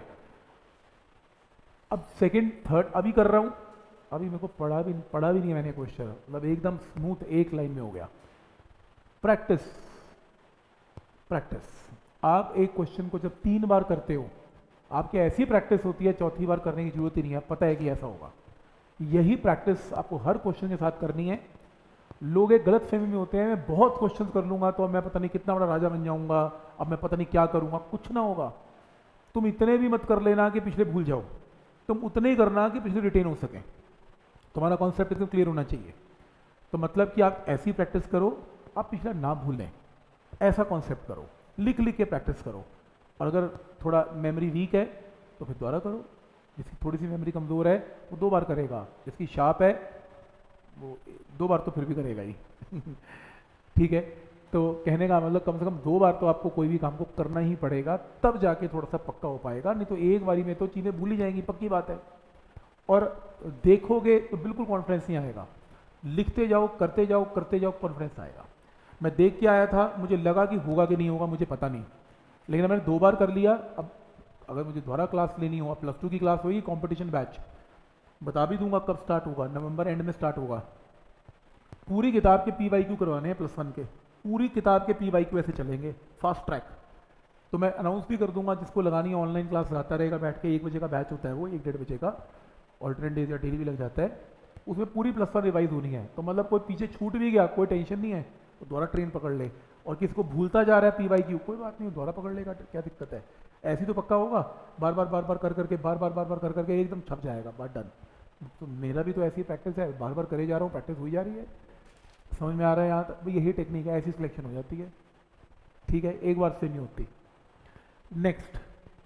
अब सेकंड थर्ड अभी कर रहा हूं, अभी मेरे को पढ़ा भी नहीं है मैंने क्वेश्चन, मतलब एकदम स्मूथ एक लाइन में हो गया। प्रैक्टिस प्रैक्टिस, आप एक क्वेश्चन को जब 3 बार करते हो, आपकी ऐसी प्रैक्टिस होती है, चौथी बार करने की जरूरत ही नहीं है, पता है कि ऐसा होगा। यही प्रैक्टिस आपको हर क्वेश्चन के साथ करनी है। लोग एक गलत फहमी में होते हैं, मैं बहुत क्वेश्चन कर लूंगा तो मैं पता नहीं कितना बड़ा राजा बन जाऊंगा, अब मैं पता नहीं क्या करूंगा। कुछ ना होगा, तुम इतने भी मत कर लेना कि पिछले भूल जाओ, तुम उतने ही करना कि पिछले रिटेन हो सके। तुम्हारा कॉन्सेप्ट एकदम क्लियर होना चाहिए। तो मतलब कि आप ऐसी प्रैक्टिस करो, आप पिछला ना भूलें, ऐसा कॉन्सेप्ट करो, लिख लिख के प्रैक्टिस करो। और अगर थोड़ा मेमोरी वीक है तो फिर दोबारा करो, जिसकी थोड़ी सी मेमोरी कमज़ोर है वो 2 बार करेगा, जिसकी शार्प है वो 2 बार तो फिर भी करेगा ही ठीक है। तो कहने का मतलब कम से कम 2 बार तो आपको कोई भी काम को करना ही पड़ेगा, तब जाके थोड़ा सा पक्का हो पाएगा, नहीं तो एक बारी में तो चीज़ें भूल ही जाएंगी, पक्की बात है। और देखोगे तो बिल्कुल कॉन्फिडेंस नहीं आएगा, लिखते जाओ करते जाओ कॉन्फिडेंस आएगा। मैं देख के आया था, मुझे लगा कि होगा कि नहीं होगा मुझे पता नहीं, लेकिन मैंने 2 बार कर लिया। अब अगर मुझे दोबारा क्लास लेनी हो, +2 की क्लास होगी, कंपटीशन बैच, बता भी दूंगा कब स्टार्ट होगा, नवंबर एंड में स्टार्ट होगा। पूरी किताब के PYQ करवाने हैं +1 के, पूरी किताब के PYQ ऐसे चलेंगे फास्ट ट्रैक। तो मैं अनाउंस भी कर दूंगा, जिसको लगानी है ऑनलाइन क्लास लगाता रहेगा बैठ के, 1 बजे का बैच होता है वो, 1-1:30 बजे का, ऑल्टरनेट डेज या डेली भी लग जाता है। उसमें पूरी +1 रिवाइज होनी है, तो मतलब कोई पीछे छूट भी गया कोई टेंशन नहीं है, तो दोबारा ट्रेन पकड़ ले। और किसी को भूलता जा रहा है PYQ, कोई बात नहीं, दोबारा पकड़ लेगा, क्या दिक्कत है। ऐसी तो पक्का होगा, बार बार कर करके एकदम छप जाएगा, बात डन। तो मेरा भी तो ऐसी प्रैक्टिस है, बार बार करे जा रहा हूँ, प्रैक्टिस हो जा रही है। समझ में आ रहा है यहाँ तक? यही टेक्निक है, ऐसी सिलेक्शन हो जाती है। ठीक है, एक बार से नहीं होती। नेक्स्ट,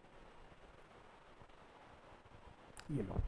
ये लो,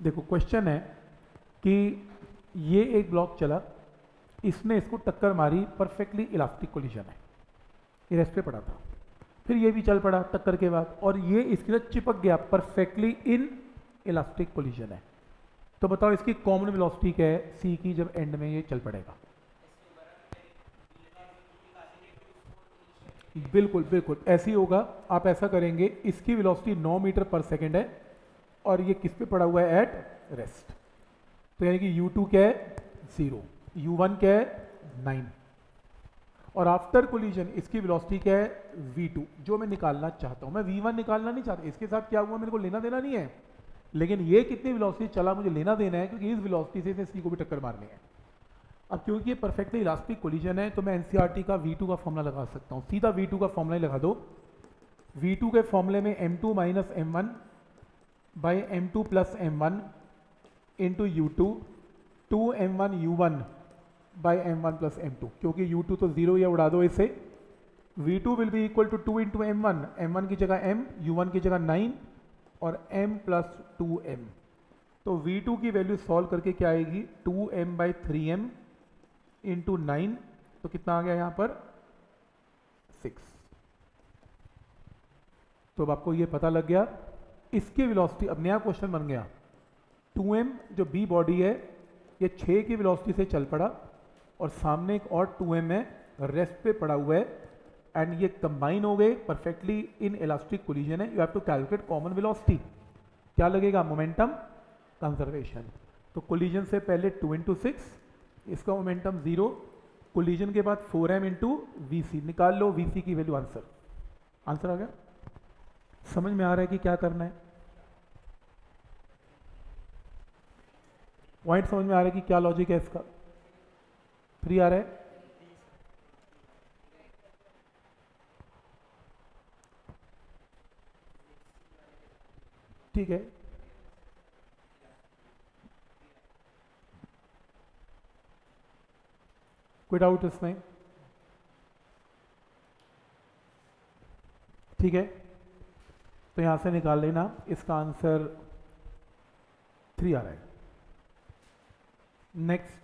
देखो क्वेश्चन है कि ये एक ब्लॉक चला, इसने इसको टक्कर मारी, परफेक्टली इलास्टिक कोलिजन है, ये रेस्ट पे पड़ा था, फिर ये भी चल पड़ा टक्कर के बाद और ये इसके साथ चिपक गया, परफेक्टली इन इलास्टिक कोलिजन है। तो बताओ इसकी कॉमन वेलोसिटी क्या है सी की जब एंड में ये चल पड़ेगा? बिल्कुल बिल्कुल ऐसे ही होगा। आप ऐसा करेंगे, इसकी वेलोसिटी 9 मीटर पर सेकेंड है और ये किस पे पड़ा हुआ है? At rest. तो यानी कि u2 क्या है? 0, u1 क्या है? 9 और आफ्टर कोलिजन इसकी वेलोसिटी क्या है? v2, जो मैं निकालना चाहता हूं। मैं v1 निकालना नहीं चाहता, इसके साथ क्या हुआ मेरे को लेना देना नहीं है, लेकिन ये कितनी वेलोसिटी चला मुझे लेना देना है, क्योंकि इस वेलोसिटी से इसे सी को भी टक्कर मारनी है। अब क्योंकि ये परफेक्टली इलास्टिक कोलिजन है तो मैं एनसीईआरटी का v2 का फॉर्मूला लगा सकता हूँ, सीधा v2 का फॉर्मूला ही लगा दो। v2 के फॉर्मूले में m2 minus m1 by m2 plus m1 into u2 2m1 u1 by m1 plus m2, क्योंकि u2 तो 0 या उड़ा दो इसे। v2 will be equal to 2 into m1, m1 की जगह m, u1 की जगह 9 और m प्लस 2m। तो v2 की वैल्यू सॉल्व करके क्या आएगी? 2m बाई 3m इंटू 9, तो कितना आ गया यहाँ पर? 6। तो अब आपको ये पता लग गया इसकी वेलोसिटी। अब नया क्वेश्चन बन गया, 2m जो b बॉडी है ये 6 की वेलोसिटी से चल पड़ा और सामने एक और 2m है रेस्ट पे पड़ा हुआ है एंड ये कंबाइन हो गए, परफेक्टली इन इलास्टिक कोलिजन है। You have to calculate common velocity. क्या लगेगा? Momentum conservation. तो कोलिजन से पहले 2 इंटू 6, इसका मोमेंटम 0, कोलिजन के बाद 4m इंटू वी निकाल लो, वी की वैल्यू। आंसर आ गया? समझ में आ रहा है कि क्या करना है? पॉइंट समझ में आ रहा है कि क्या लॉजिक है इसका? 3 आ रहा है? ठीक है, कोई डाउट इसमें? ठीक है, तो यहां से निकाल लेना, इसका आंसर 3 आ रहा है। नेक्स्ट,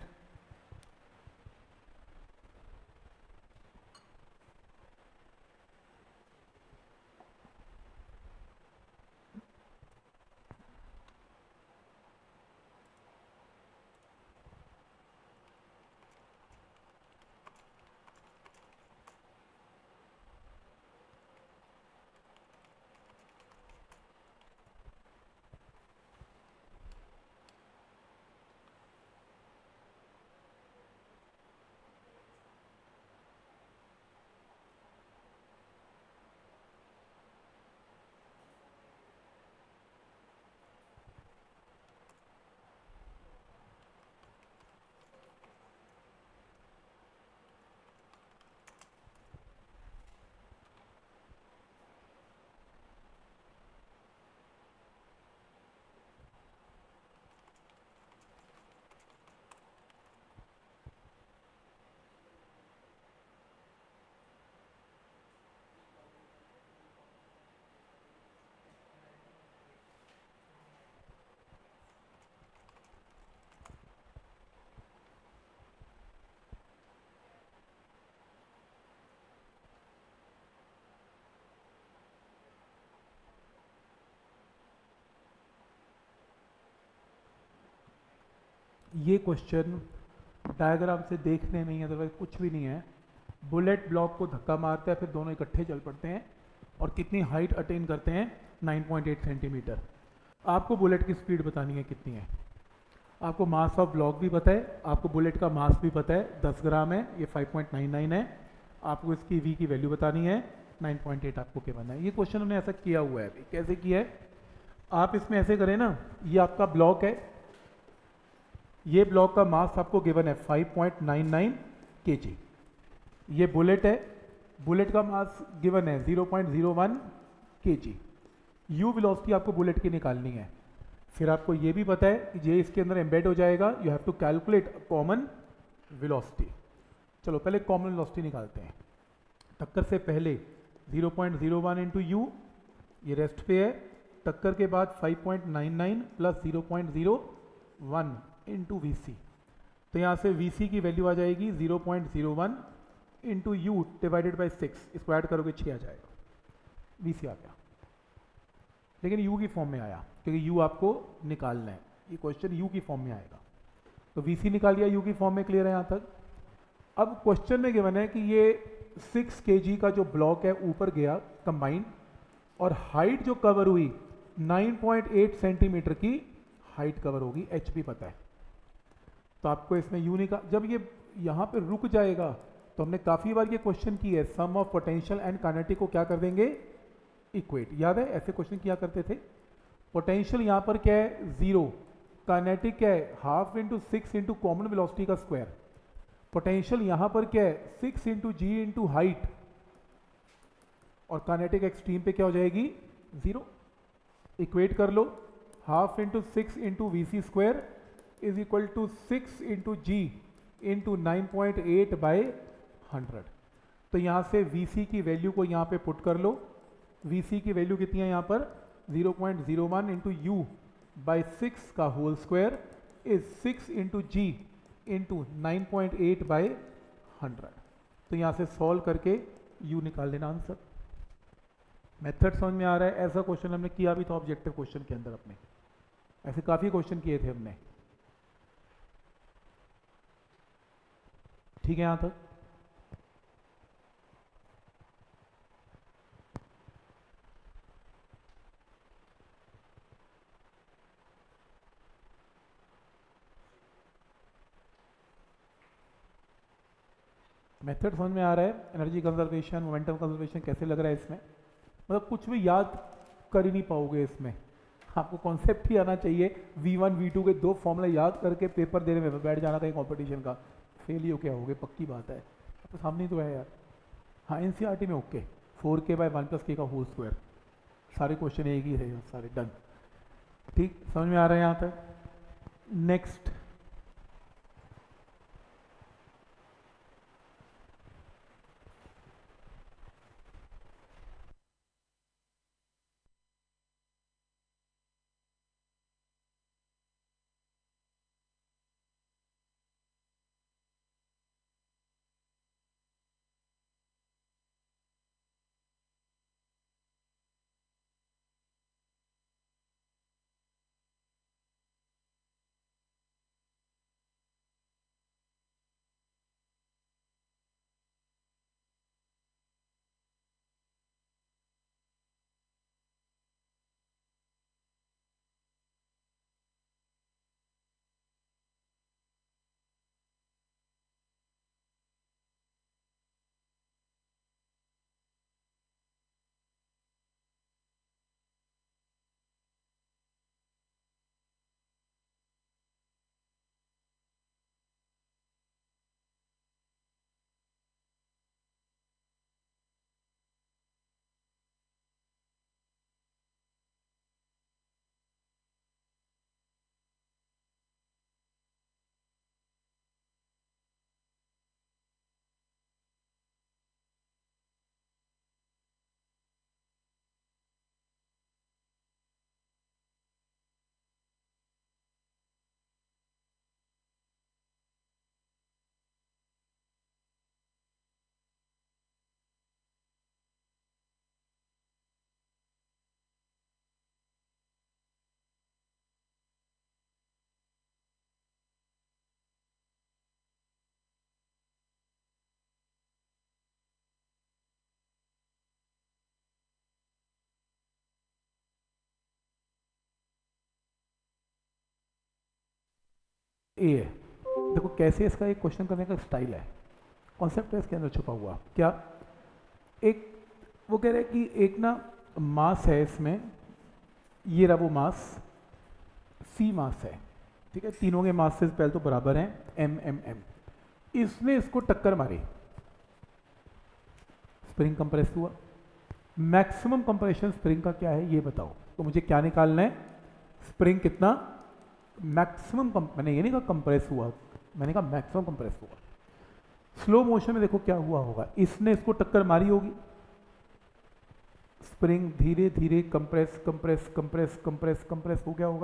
ये क्वेश्चन डायग्राम से देखने में ही अदरवाइज कुछ भी नहीं है। बुलेट ब्लॉक को धक्का मारता है, फिर दोनों इकट्ठे चल पड़ते हैं और कितनी हाइट अटेन करते हैं? 9.8 सेंटीमीटर। आपको बुलेट की स्पीड बतानी है कितनी है, आपको मास ऑफ ब्लॉक भी पता है, आपको बुलेट का मास भी पता है 10 ग्राम है, ये 5.99 है, आपको इसकी v की वैल्यू बतानी है 9.8 आपको क्या बनना है। ये क्वेश्चन हमने ऐसा किया हुआ है। कैसे किया है? आप इसमें ऐसे करें ना, ये आपका ब्लॉक है, ये ब्लॉक का मास आपको गिवन है 5.99 kg। ये बुलेट है, बुलेट का मास गिवन है 0.01 kg। यू वेलोसिटी आपको बुलेट की निकालनी है। फिर आपको ये भी पता है कि ये इसके अंदर एम्बेड हो जाएगा, you have to calculate common velocity. चलो पहले कॉमन वेलोसिटी निकालते हैं। टक्कर से पहले 0.01 इंटू यू, ये रेस्ट पे है, टक्कर के बाद 5.99 प्लस 0.01 इंटू वी सी, तो यहाँ से वी सी की वैल्यू आ जाएगी 0.01 इंटू यू डिवाइडेड बाई 6, इसको ऐड करोगे 6 आ जाएगा, वी सी आ गया, लेकिन यू की फॉर्म में आया क्योंकि यू आपको निकालना है, ये क्वेश्चन यू की फॉर्म में आएगा, तो वी सी निकाल लिया यू की फॉर्म में। क्लियर है यहाँ तक? अब क्वेश्चन में गिवन है कि ये 6 kg का जो ब्लॉक है ऊपर गया कंबाइन, और हाइट जो कवर हुई 9.8 सेंटीमीटर की हाइट कवर होगी, एच पी पता है, तो आपको इसमें यू निकाल, जब ये यहाँ पे रुक जाएगा तो हमने काफ़ी बार ये क्वेश्चन की है, sum of potential and kinetic को क्या कर देंगे, इक्वेट, याद है ऐसे क्वेश्चन किया करते थे। पोटेंशियल यहाँ पर क्या है 0, काइनेटिक क्या है half into 6 into common velocity का स्क्वायर, पोटेंशियल यहाँ पर क्या है 6 इंटू जी इंटू हाइट, और काइनेटिक एक्सट्रीम पे क्या हो जाएगी 0, इक्वेट कर लो, half into 6 into v c square is equal to 6 into g into 9.8 by 100। तो यहाँ से वी सी की वैल्यू को यहाँ पे पुट कर लो, वी सी की वैल्यू कितनी है यहाँ पर 0.01 इंटू यू बाई 6 का whole square is 6 into g into 9.8 by 100। तो यहाँ से सॉल्व करके यू निकाल लेना आंसर। मेथड समझ में आ रहा है? ऐसा क्वेश्चन हमने किया भी था ऑब्जेक्टिव क्वेश्चन के अंदर अपने, ऐसे काफ़ी क्वेश्चन किए थे हमने। ठीक है यहाँ तक? मेथड समझ में आ रहा है? एनर्जी कंजर्वेशन, मोमेंटम कंजर्वेशन कैसे लग रहा है इसमें? मतलब कुछ भी याद कर ही नहीं पाओगे इसमें, आपको कॉन्सेप्ट ही आना चाहिए। V1 V2 के 2 फॉर्मूला याद करके पेपर देने में बैठ जाना कहीं कंपटीशन का, फेल ही हो क्या होगे, पक्की बात है। तो सामने तो है यार। हाँ NCERT में ओके, 4k बाई 1 + k का होल स्क्वायर, सारे क्वेश्चन एक ही है, सारे डन। ठीक, समझ में आ रहा है यहाँ तक? नेक्स्ट ए है। देखो कैसे इसका एक क्वेश्चन करने का स्टाइल है, कॉन्सेप्ट है इसके अंदर छुपा हुआ। क्या? एक वो कह रहे हैं कि एक ना मास है इसमें, ये रहा वो मास, सी मास है, ठीक है, तीनों के मास से पहले तो बराबर हैं एम। इसने इसको टक्कर मारी, स्प्रिंग कंप्रेस हुआ। मैक्सिमम कंप्रेशन स्प्रिंग का क्या है ये बताओ, तो मुझे क्या निकालना है, स्प्रिंग कितना मैक्सिमम, मैंने ये नहीं कहा कंप्रेस हुआ, मैंने कहा मैक्सिमम कंप्रेस हुआ। स्लो मोशन में देखो क्या हुआ होगा, इसने इसको टक्कर मारी होगी, स्प्रिंग धीरे धीरे compress compress compress compress compress हो गया होगा,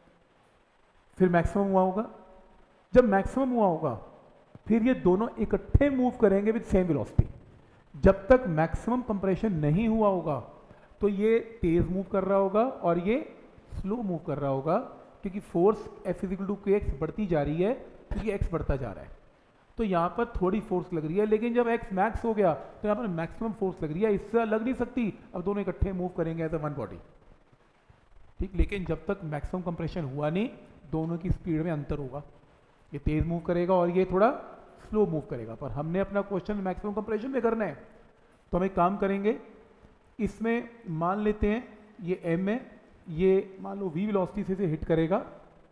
फिर मैक्सिमम हुआ होगा। जब मैक्सिमम हुआ होगा फिर ये दोनों इकट्ठे मूव करेंगे विद सेम वेलोसिटी। जब तक मैक्सिमम कंप्रेशन नहीं हुआ होगा तो ये तेज मूव कर रहा होगा और ये स्लो मूव कर रहा होगा, क्योंकि force F equal to kx बढ़ती जा रही है क्योंकि x बढ़ता जा रहा है। तो यहाँ पर थोड़ी फोर्स लग रही है, लेकिन जब x मैक्स हो गया तो यहाँ पर मैक्सिमम फोर्स लग रही है, इससे लग नहीं सकती। अब दोनों इकट्ठे मूव करेंगे एज अ वन बॉडी, ठीक। लेकिन जब तक मैक्सिमम कंप्रेशन हुआ नहीं, दोनों की स्पीड में अंतर होगा, ये तेज मूव करेगा और ये थोड़ा स्लो मूव करेगा। पर हमने अपना क्वेश्चन मैक्सिमम कंप्रेशन में करना है, तो हम एक काम करेंगे, इसमें मान लेते हैं ये m है, ये मान लो v वेलोसिटी से हिट करेगा,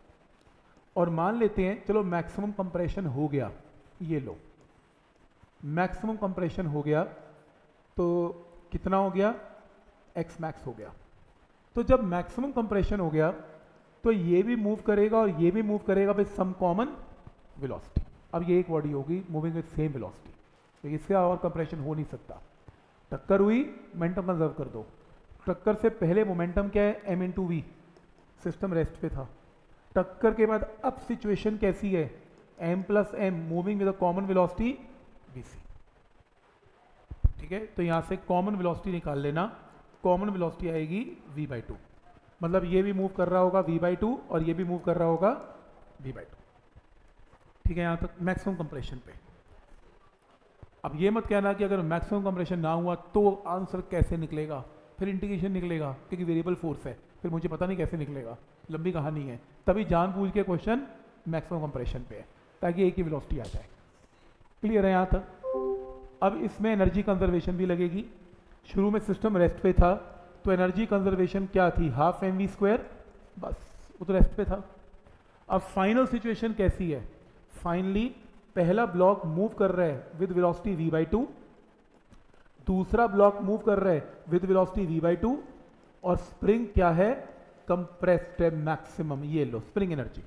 और मान लेते हैं चलो मैक्सिमम कंप्रेशन हो गया, ये लो मैक्सिमम कंप्रेशन हो गया, तो कितना हो गया, x मैक्स हो गया। तो जब मैक्सिमम कंप्रेशन हो गया तो ये भी मूव करेगा और ये भी मूव करेगा विद सम कॉमन वेलोसिटी। अब ये एक बॉडी होगी मूविंग विद सेम वेलोसिटी, तो इससे और कंप्रेशन हो नहीं सकता। टक्कर हुई, मोमेंटम कंजर्व कर दो। टक्कर से पहले मोमेंटम क्या है, m into v, system rest पे था। टक्कर के बाद अब सिचुएशन कैसी है, m plus M moving with a common velocity vc, ठीक है। तो यहाँ से कॉमन वेलोसिटी निकाल लेना, कॉमन वेलोसिटी आएगी v/2, मतलब ये भी मूव कर रहा होगा v/2 और ये भी मूव कर रहा होगा v/2, ठीक है। यहाँ तक मैक्सिमम कंप्रेशन पे। अब ये मत कहना कि अगर मैक्सिमम कंप्रेशन ना हुआ तो आंसर कैसे निकलेगा, फिर इंटीग्रेशन निकलेगा, क्योंकि वेरिएबल फोर्स है, फिर मुझे पता नहीं कैसे निकलेगा, लंबी कहानी है। तभी जानबूझ के क्वेश्चन मैक्सिमम कंप्रेशन पे है, ताकि एक ही वेलोसिटी आ जाए। क्लियर है यहाँ तक। अब इसमें एनर्जी कंजर्वेशन भी लगेगी। शुरू में सिस्टम रेस्ट पे था, तो एनर्जी कंजर्वेशन क्या थी, हाफ mv², बस वो तो रेस्ट पे था। अब फाइनल सिचुएशन कैसी है, फाइनली पहला ब्लॉक मूव कर रहा है विद वेलोसिटी v/2, दूसरा ब्लॉक मूव कर रहा है विद वेलोसिटी v/2, और स्प्रिंग क्या है, कंप्रेस्ड है मैक्सिमम। ये लो स्प्रिंग एनर्जी।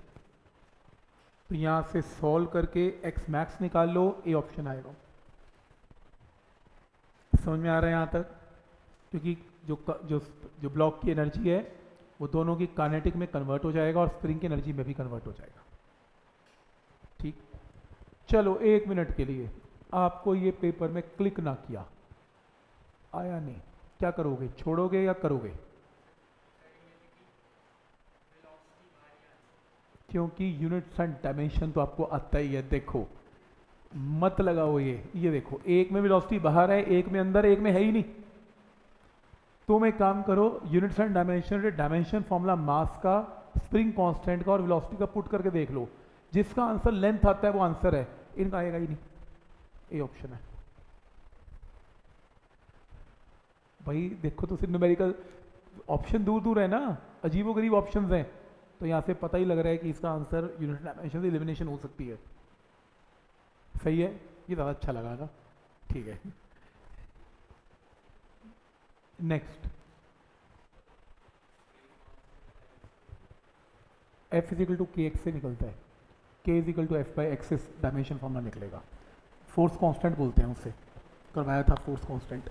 तो यहां से सॉल्व करके x मैक्स निकाल लो, ए ऑप्शन आएगा। समझ में आ रहा है यहां तक, क्योंकि जो ब्लॉक की एनर्जी है वो दोनों की काइनेटिक में कन्वर्ट हो जाएगा और स्प्रिंग की एनर्जी में भी कन्वर्ट हो जाएगा, ठीक। चलो 1 मिनट के लिए आपको ये पेपर में क्लिक ना किया, आया नहीं, क्या करोगे, छोड़ोगे या करोगे, क्योंकि यूनिट्स एंड डायमेंशन तो आपको आता ही है। देखो मत लगाओ, ये देखो, एक में वेलोसिटी बाहर है, एक में अंदर, एक में है ही नहीं। तुम एक काम करो, units and dimension formula mass का, स्प्रिंग कांस्टेंट का और वेलोसिटी का पुट करके देख लो, जिसका आंसर लेंथ आता है वो आंसर है, इनका आएगा ही नहीं। ए ऑप्शन है भाई। देखो तो सिर्फ न्यूमेरिकल ऑप्शन दूर दूर है ना, अजीबोगरीब ऑप्शंस हैं, तो यहाँ से पता ही लग रहा है कि इसका आंसर यूनिट डायमेंशन से एलिमिनेशन हो सकती है। सही है, ये ज़्यादा अच्छा लगा ना, ठीक है। Next, F equal to kx से निकलता है, k equal to f/x dimension formula निकलेगा। फोर्स कांस्टेंट बोलते हैं उससे, करवाया था फोर्स कांस्टेंट।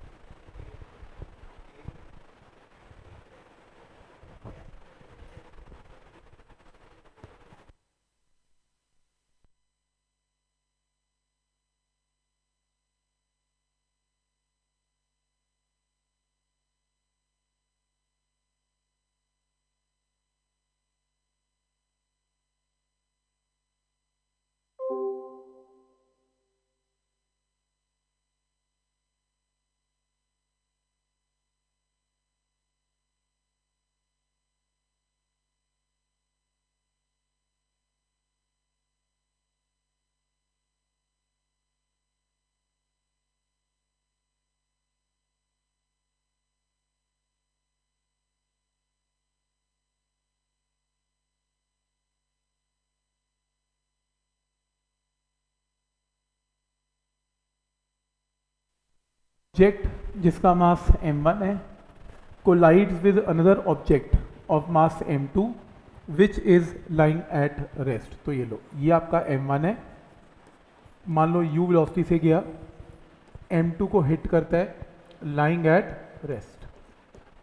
ऑब्जेक्ट जिसका मास m1 है collides with another object of mass m2 which is lying at rest. तो ये लो, ये आपका m1 है, मान लो u वेलोसिटी से गया, m2 को हिट करता है lying at rest.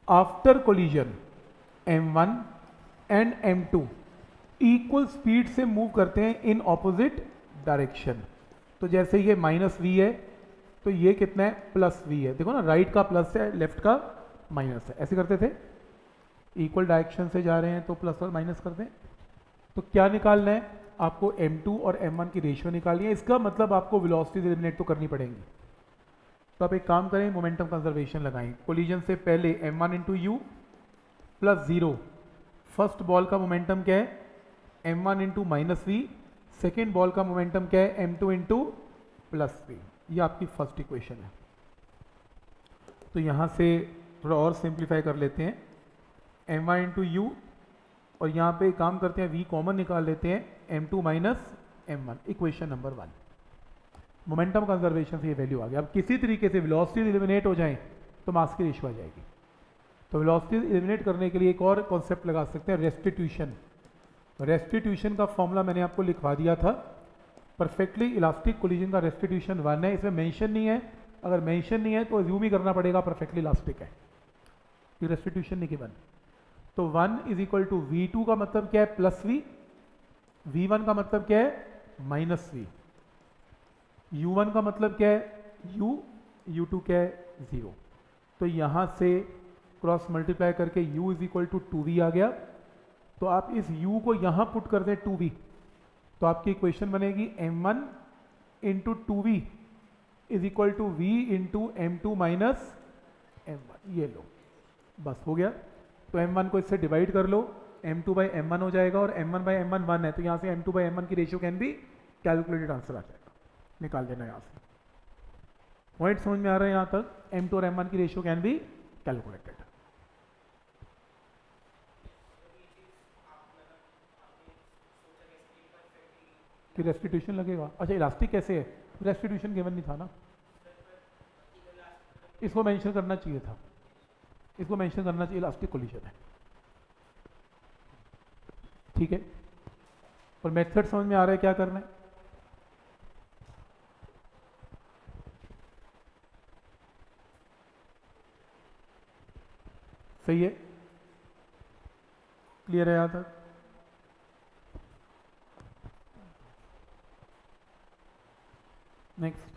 After collision m1 and m2 equal speed से मूव करते हैं इन ऑपोजिट डायरेक्शन। तो जैसे ये -v है तो ये कितना है +v है। देखो ना, राइट का प्लस है, लेफ्ट का माइनस है, ऐसे करते थे। इक्वल डायरेक्शन से जा रहे हैं तो प्लस और माइनस करते हैं। तो क्या निकालना है आपको, m2 और m1 की रेशियो निकालनी है। इसका मतलब आपको वेलोसिटी एलिमिनेट तो करनी पड़ेगी। तो आप एक काम करें, मोमेंटम कंजर्वेशन लगाएं। कोलिजन से पहले m1 into u plus 0, first ball का मोमेंटम क्या है m1 into -v, second ball का मोमेंटम क्या है m2 इंटू +v। ये आपकी फर्स्ट इक्वेशन है। तो यहां से थोड़ा और सिंप्लीफाई कर लेते हैं, m1 इंटू यू, और यहाँ पे काम करते हैं v कॉमन निकाल लेते हैं, m2 minus m1, equation number 1। Momentum conservation से ये वैल्यू आ गया। अब किसी तरीके से वेलोसिटी एलिमिनेट हो जाए तो मास की रेशियो आ जाएगी। तो वेलोसिटी एलिमिनेट करने के लिए एक और कॉन्सेप्ट लगा सकते हैं, रेस्टिट्यूशन। रेस्टिट्यूशन का फॉर्मूला मैंने आपको लिखवा दिया था। परफेक्टली इलास्टिक कोलिजन का रेस्टिट्यूशन 1 है, इसमें मेंशन नहीं है। अगर मेंशन नहीं है तो अज्यूम ही करना पड़ेगा परफेक्टली इलास्टिक है, ये रेस्टिट्यूशन नहीं गिवन। तो 1 = v2 का मतलब क्या है +v, v1 का मतलब क्या है -v, u1 का मतलब क्या है u, u2 क्या है 0। तो यहां से क्रॉस मल्टीप्लाई करके u = 2v आ गया। तो आप इस u को यहां पुट कर दें 2v, तो आपकी इक्वेशन बनेगी m1 into 2v = v into m2 minus m1। ये लो, बस हो गया। तो m1 को इससे डिवाइड कर लो, m2 बाई m1 हो जाएगा, और m1 बाई m1 1 है, तो यहाँ से m2 बाई m1 की ratio can be calculated, answer आ जाएगा। निकाल देना यहाँ से। पॉइंट समझ में आ रहा है यहाँ तक, m2 और m1 की रेशियो कैन बी कैलकुलेटेड। कि रेस्टिट्यूशन लगेगा, अच्छा इलास्टिक कैसे है, रेस्टिट्यूशन गिवन नहीं था ना, इसको मेंशन करना चाहिए था, इसको मेंशन करना चाहिए, इलास्टिक कोलिजन है। ठीक है, और मेथड समझ में आ रहा है क्या करना है। सही है, क्लियर है यहाँ तक। नेक्स्ट,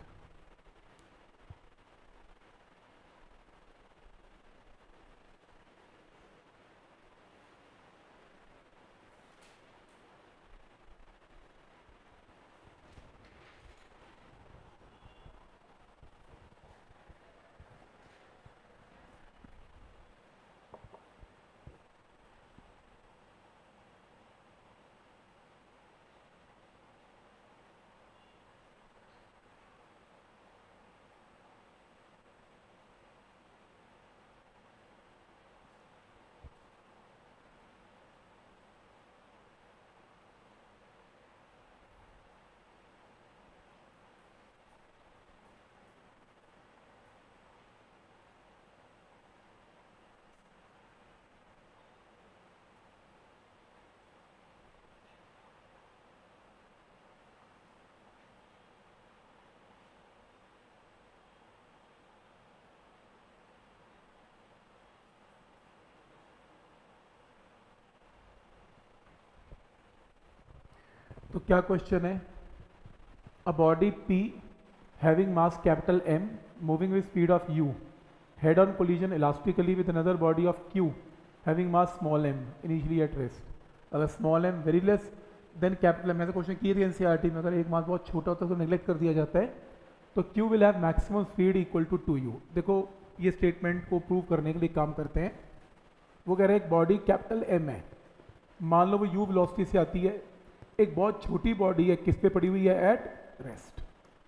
तो क्या क्वेश्चन है, a body P having mass capital M moving with speed of u head on collision elastically with another body of Q having mass small m initially at rest। अगर small m very less then capital M, ऐसा question किए थे NCERT में। अगर एक मास बहुत छोटा होता है तो नेग्लेक्ट कर दिया जाता है। तो Q will have maximum speed equal to 2u। देखो ये स्टेटमेंट को प्रूव करने के लिए काम करते हैं। वो कह रहे हैं एक बॉडी कैपिटल M है, मान लो वो u वेलोसिटी से आती है, एक बहुत छोटी बॉडी है, किस पे पड़ी हुई है एट रेस्ट।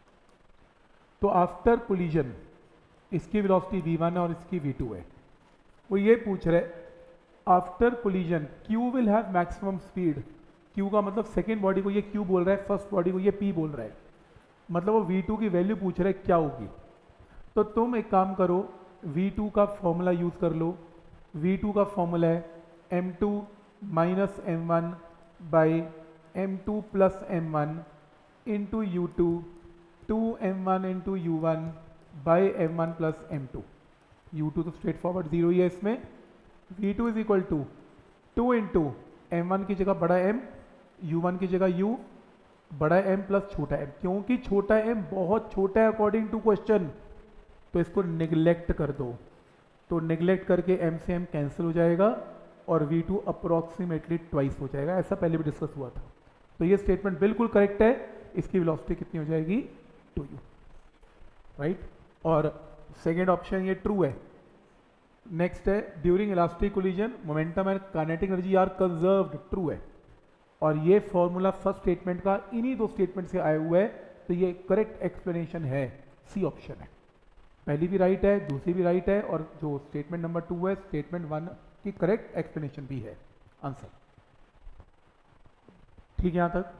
तो आफ्टर कोलिजन इसकी वेलोसिटी v1 है और इसकी v2 है। वो ये पूछ रहे after collision q will have maximum speed. q का मतलब सेकेंड बॉडी को ये q बोल रहा है, फर्स्ट बॉडी को ये p बोल रहा है, मतलब वो v2 की वैल्यू पूछ रहे क्या होगी। तो तुम एक काम करो, v2 का फॉर्मूला यूज कर लो। v2 का फॉर्मूला है m2 minus m1 by m2 plus m1 into u2 2m1 into u1 by m1 plus m2। u2 तो स्ट्रेट फॉरवर्ड 0 ही है इसमें। v2 is equal to 2 into m1 की जगह बड़ा m, u1 की जगह u, बड़ा m प्लस छोटा m, क्योंकि छोटा m बहुत छोटा है अकॉर्डिंग टू क्वेश्चन, तो इसको निगलेक्ट कर दो। तो निगलेक्ट करके m से m कैंसिल हो जाएगा और v2 अप्रोक्सीमेटली ट्वाइस हो जाएगा, ऐसा पहले भी डिस्कस हुआ था। तो ये स्टेटमेंट बिल्कुल करेक्ट है, इसकी वेलोसिटी कितनी हो जाएगी 2u, राइट। और सेकेंड ऑप्शन ये ट्रू है। नेक्स्ट है during elastic collision momentum and kinetic energy are conserved, true है। और ये फॉर्मूला फर्स्ट स्टेटमेंट का इन्हीं दो स्टेटमेंट से आया हुआ है, तो ये करेक्ट एक्सप्लेनेशन है, सी ऑप्शन है। पहली भी राइट है, दूसरी भी राइट है, और जो स्टेटमेंट नंबर 2 है स्टेटमेंट 1 की करेक्ट एक्सप्लेनेशन भी है आंसर। ठीक है यहां तक।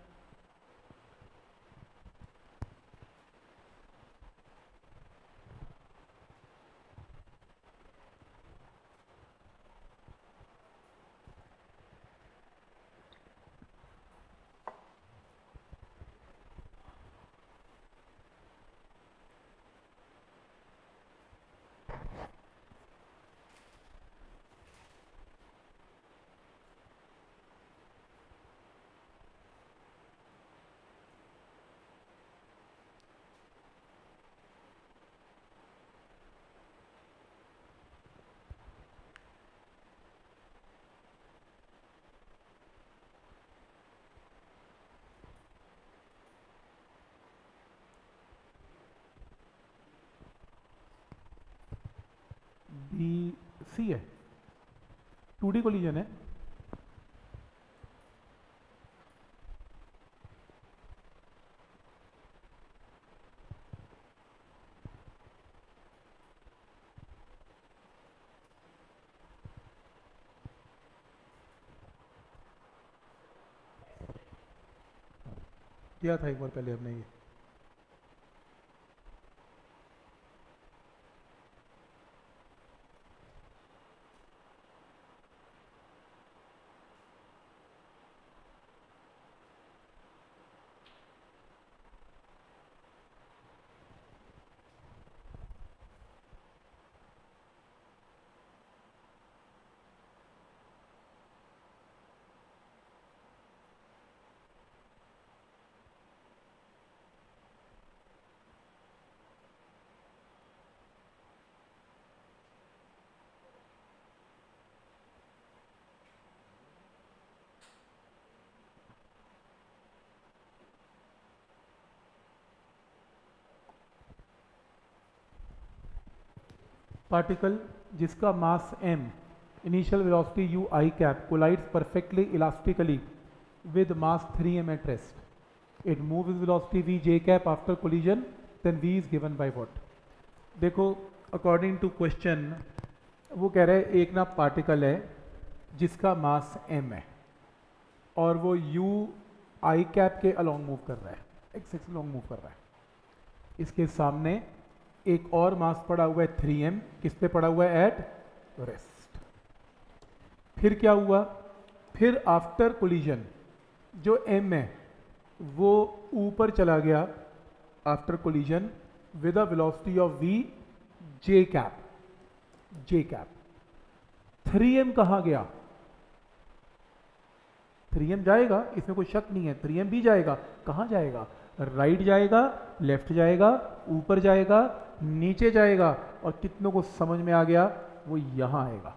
बी सी है, 2D कोलिजन है। किया था एक बार पहले हमने ये। पार्टिकल जिसका mass m, initial velocity u I cap, collides perfectly elastically with mass 3m at rest. It moves with velocity v j cap after collision, then v is given by what? देखो according to question वो कह रहे हैं एक ना particle है जिसका mass m है और वो u I कैप के अलोंग मूव कर रहा है, x एक्सिस अलोंग मूव कर रहा है। इसके सामने एक और मास पड़ा हुआ है 3m, किस पे पड़ा हुआ है? At rest. फिर क्या हुआ? फिर आफ्टर कोलिजन जो m है वो ऊपर चला गया after collision with a velocity of v j cap, j cap. 3m कहाँ गया? 3m जाएगा, इसमें कोई शक नहीं है, 3m भी जाएगा। कहाँ जाएगा? राइट जाएगा, लेफ्ट जाएगा, ऊपर जाएगा, नीचे जाएगा, और कितनों को समझ में आ गया? वो यहां आएगा।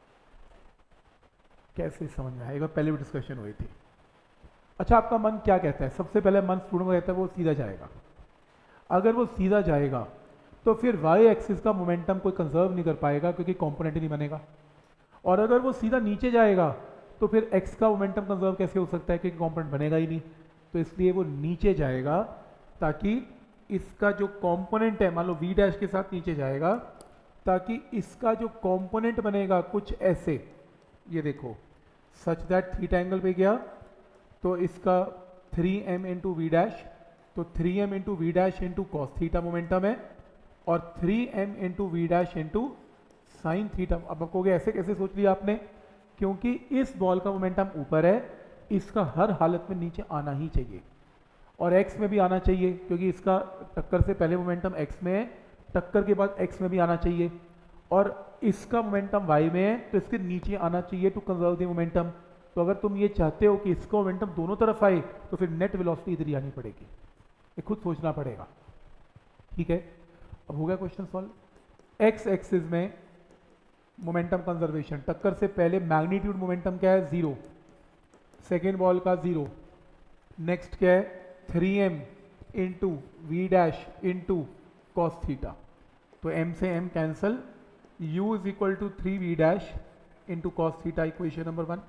कैसे समझ में आएगा? पहले भी डिस्कशन हुई थी। अच्छा, आपका मन क्या कहता है? सबसे पहले मन स्टूडेंट को कहता है वो सीधा जाएगा। अगर वो सीधा जाएगा तो फिर वाई एक्सिस का मोमेंटम कोई कंजर्व नहीं कर पाएगा क्योंकि कंपोनेंट ही नहीं बनेगा। और अगर वो सीधा नीचे जाएगा तो फिर एक्स का मोमेंटम कंजर्व कैसे हो सकता है क्योंकि कंपोनेंट बनेगा ही नहीं। तो इसलिए वो नीचे जाएगा ताकि इसका जो कंपोनेंट है, मान लो v डैश के साथ नीचे जाएगा, ताकि इसका जो कंपोनेंट बनेगा कुछ ऐसे, ये देखो, सच दैट थीटा एंगल पे गया तो इसका 3m इंटू वी डैश, तो 3m into v dash into cos theta momentum है और 3m into v dash into sine theta. अब आप कहोगे ऐसे कैसे सोच लिया आपने? क्योंकि इस बॉल का मोमेंटम ऊपर है, इसका हर हालत में नीचे आना ही चाहिए और x में भी आना चाहिए क्योंकि इसका टक्कर से पहले मोमेंटम x में है, टक्कर के बाद x में भी आना चाहिए। और इसका मोमेंटम y में है तो इसके नीचे आना चाहिए टू कंजर्व द मोमेंटम। तो अगर तुम ये चाहते हो कि इसका मोमेंटम दोनों तरफ आए तो फिर नेट वेलोसिटी इधर ही आनी पड़ेगी, ये खुद सोचना पड़ेगा। ठीक है, अब हो गया क्वेश्चन सॉल्व। एक्स एक्सिस में मोमेंटम कंजर्वेशन, टक्कर से पहले मैग्नीट्यूड मोमेंटम क्या है 0, सेकेंड बॉल का 0, नेक्स्ट क्या है 3m into v dash into cos theta, तो m से m cancel, u is equal to 3v dash into cos theta, equation number 1।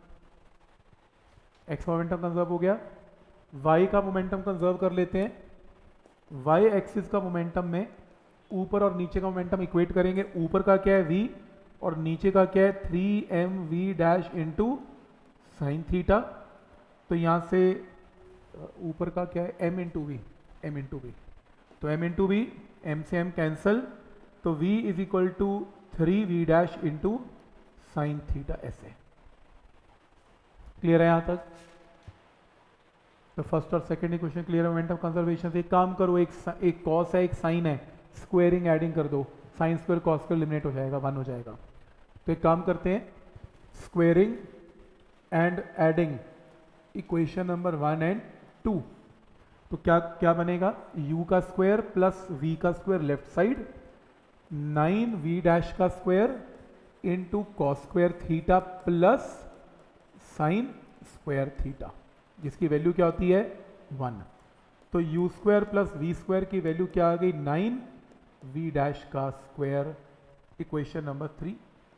x momentum conserve हो गया, y का मोमेंटम कंजर्व कर लेते हैं। y एक्सिस का मोमेंटम में ऊपर और नीचे का मोमेंटम इक्वेट करेंगे, ऊपर का क्या है v और नीचे का क्या है 3mv dash into sine theta, तो यहाँ से ऊपर का क्या है m into v, m into v, तो m इंटू वी, m से m कैंसल, तो v is equal to 3v dash into sine theta, ऐसे। क्लियर है यहाँ तक? तो फर्स्ट और सेकंड इक्वेशन क्लियर है मोमेंटम कंजर्वेशन से। एक काम करो, एक कॉस है एक साइन है, स्क्वायरिंग एडिंग कर दो, sine square cos square eliminate हो जाएगा, 1 हो जाएगा। तो एक काम करते हैं, squaring and adding equation number 1 and 2, तो क्या क्या बनेगा, u का स्क्वायर प्लस v का square left side, 9v dash का square into cos square theta plus sine square theta, जिसकी वैल्यू क्या होती है 1। तो u square plus v square की वैल्यू क्या आ गई 9v डैश का square, equation number 3।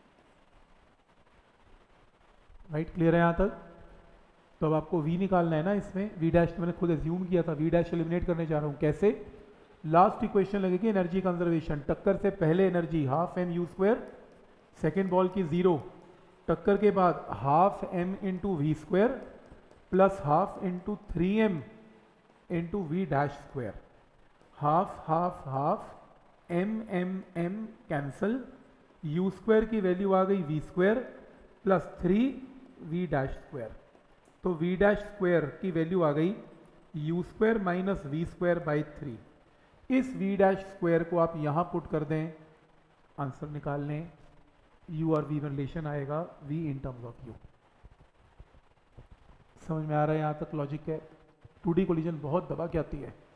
Right, clear है यहाँ तक? तो अब आपको v निकालना है ना, इसमें v डैश मैंने खुद एज्यूम किया था, v डैश एलिमिनेट करने जा रहा हूँ। कैसे? लास्ट इक्वेशन लगेगी एनर्जी कंजर्वेशन, टक्कर से पहले energy half m u square, second ball की 0, टक्कर के बाद half m into v square plus half into 3m into v dash square, half half half, m cancel, u square की value आ गई v square plus 3v dash square, तो v dash square की value आ गई u square minus v square by 3। इस v dash square को आप यहाँ पुट कर दें, आंसर निकाल लें, u और v में रिलेशन आएगा v in terms of u। समझ में आ रहा है यहाँ तक लॉजिक है? 2D कोलिजन बहुत दबा के आती है।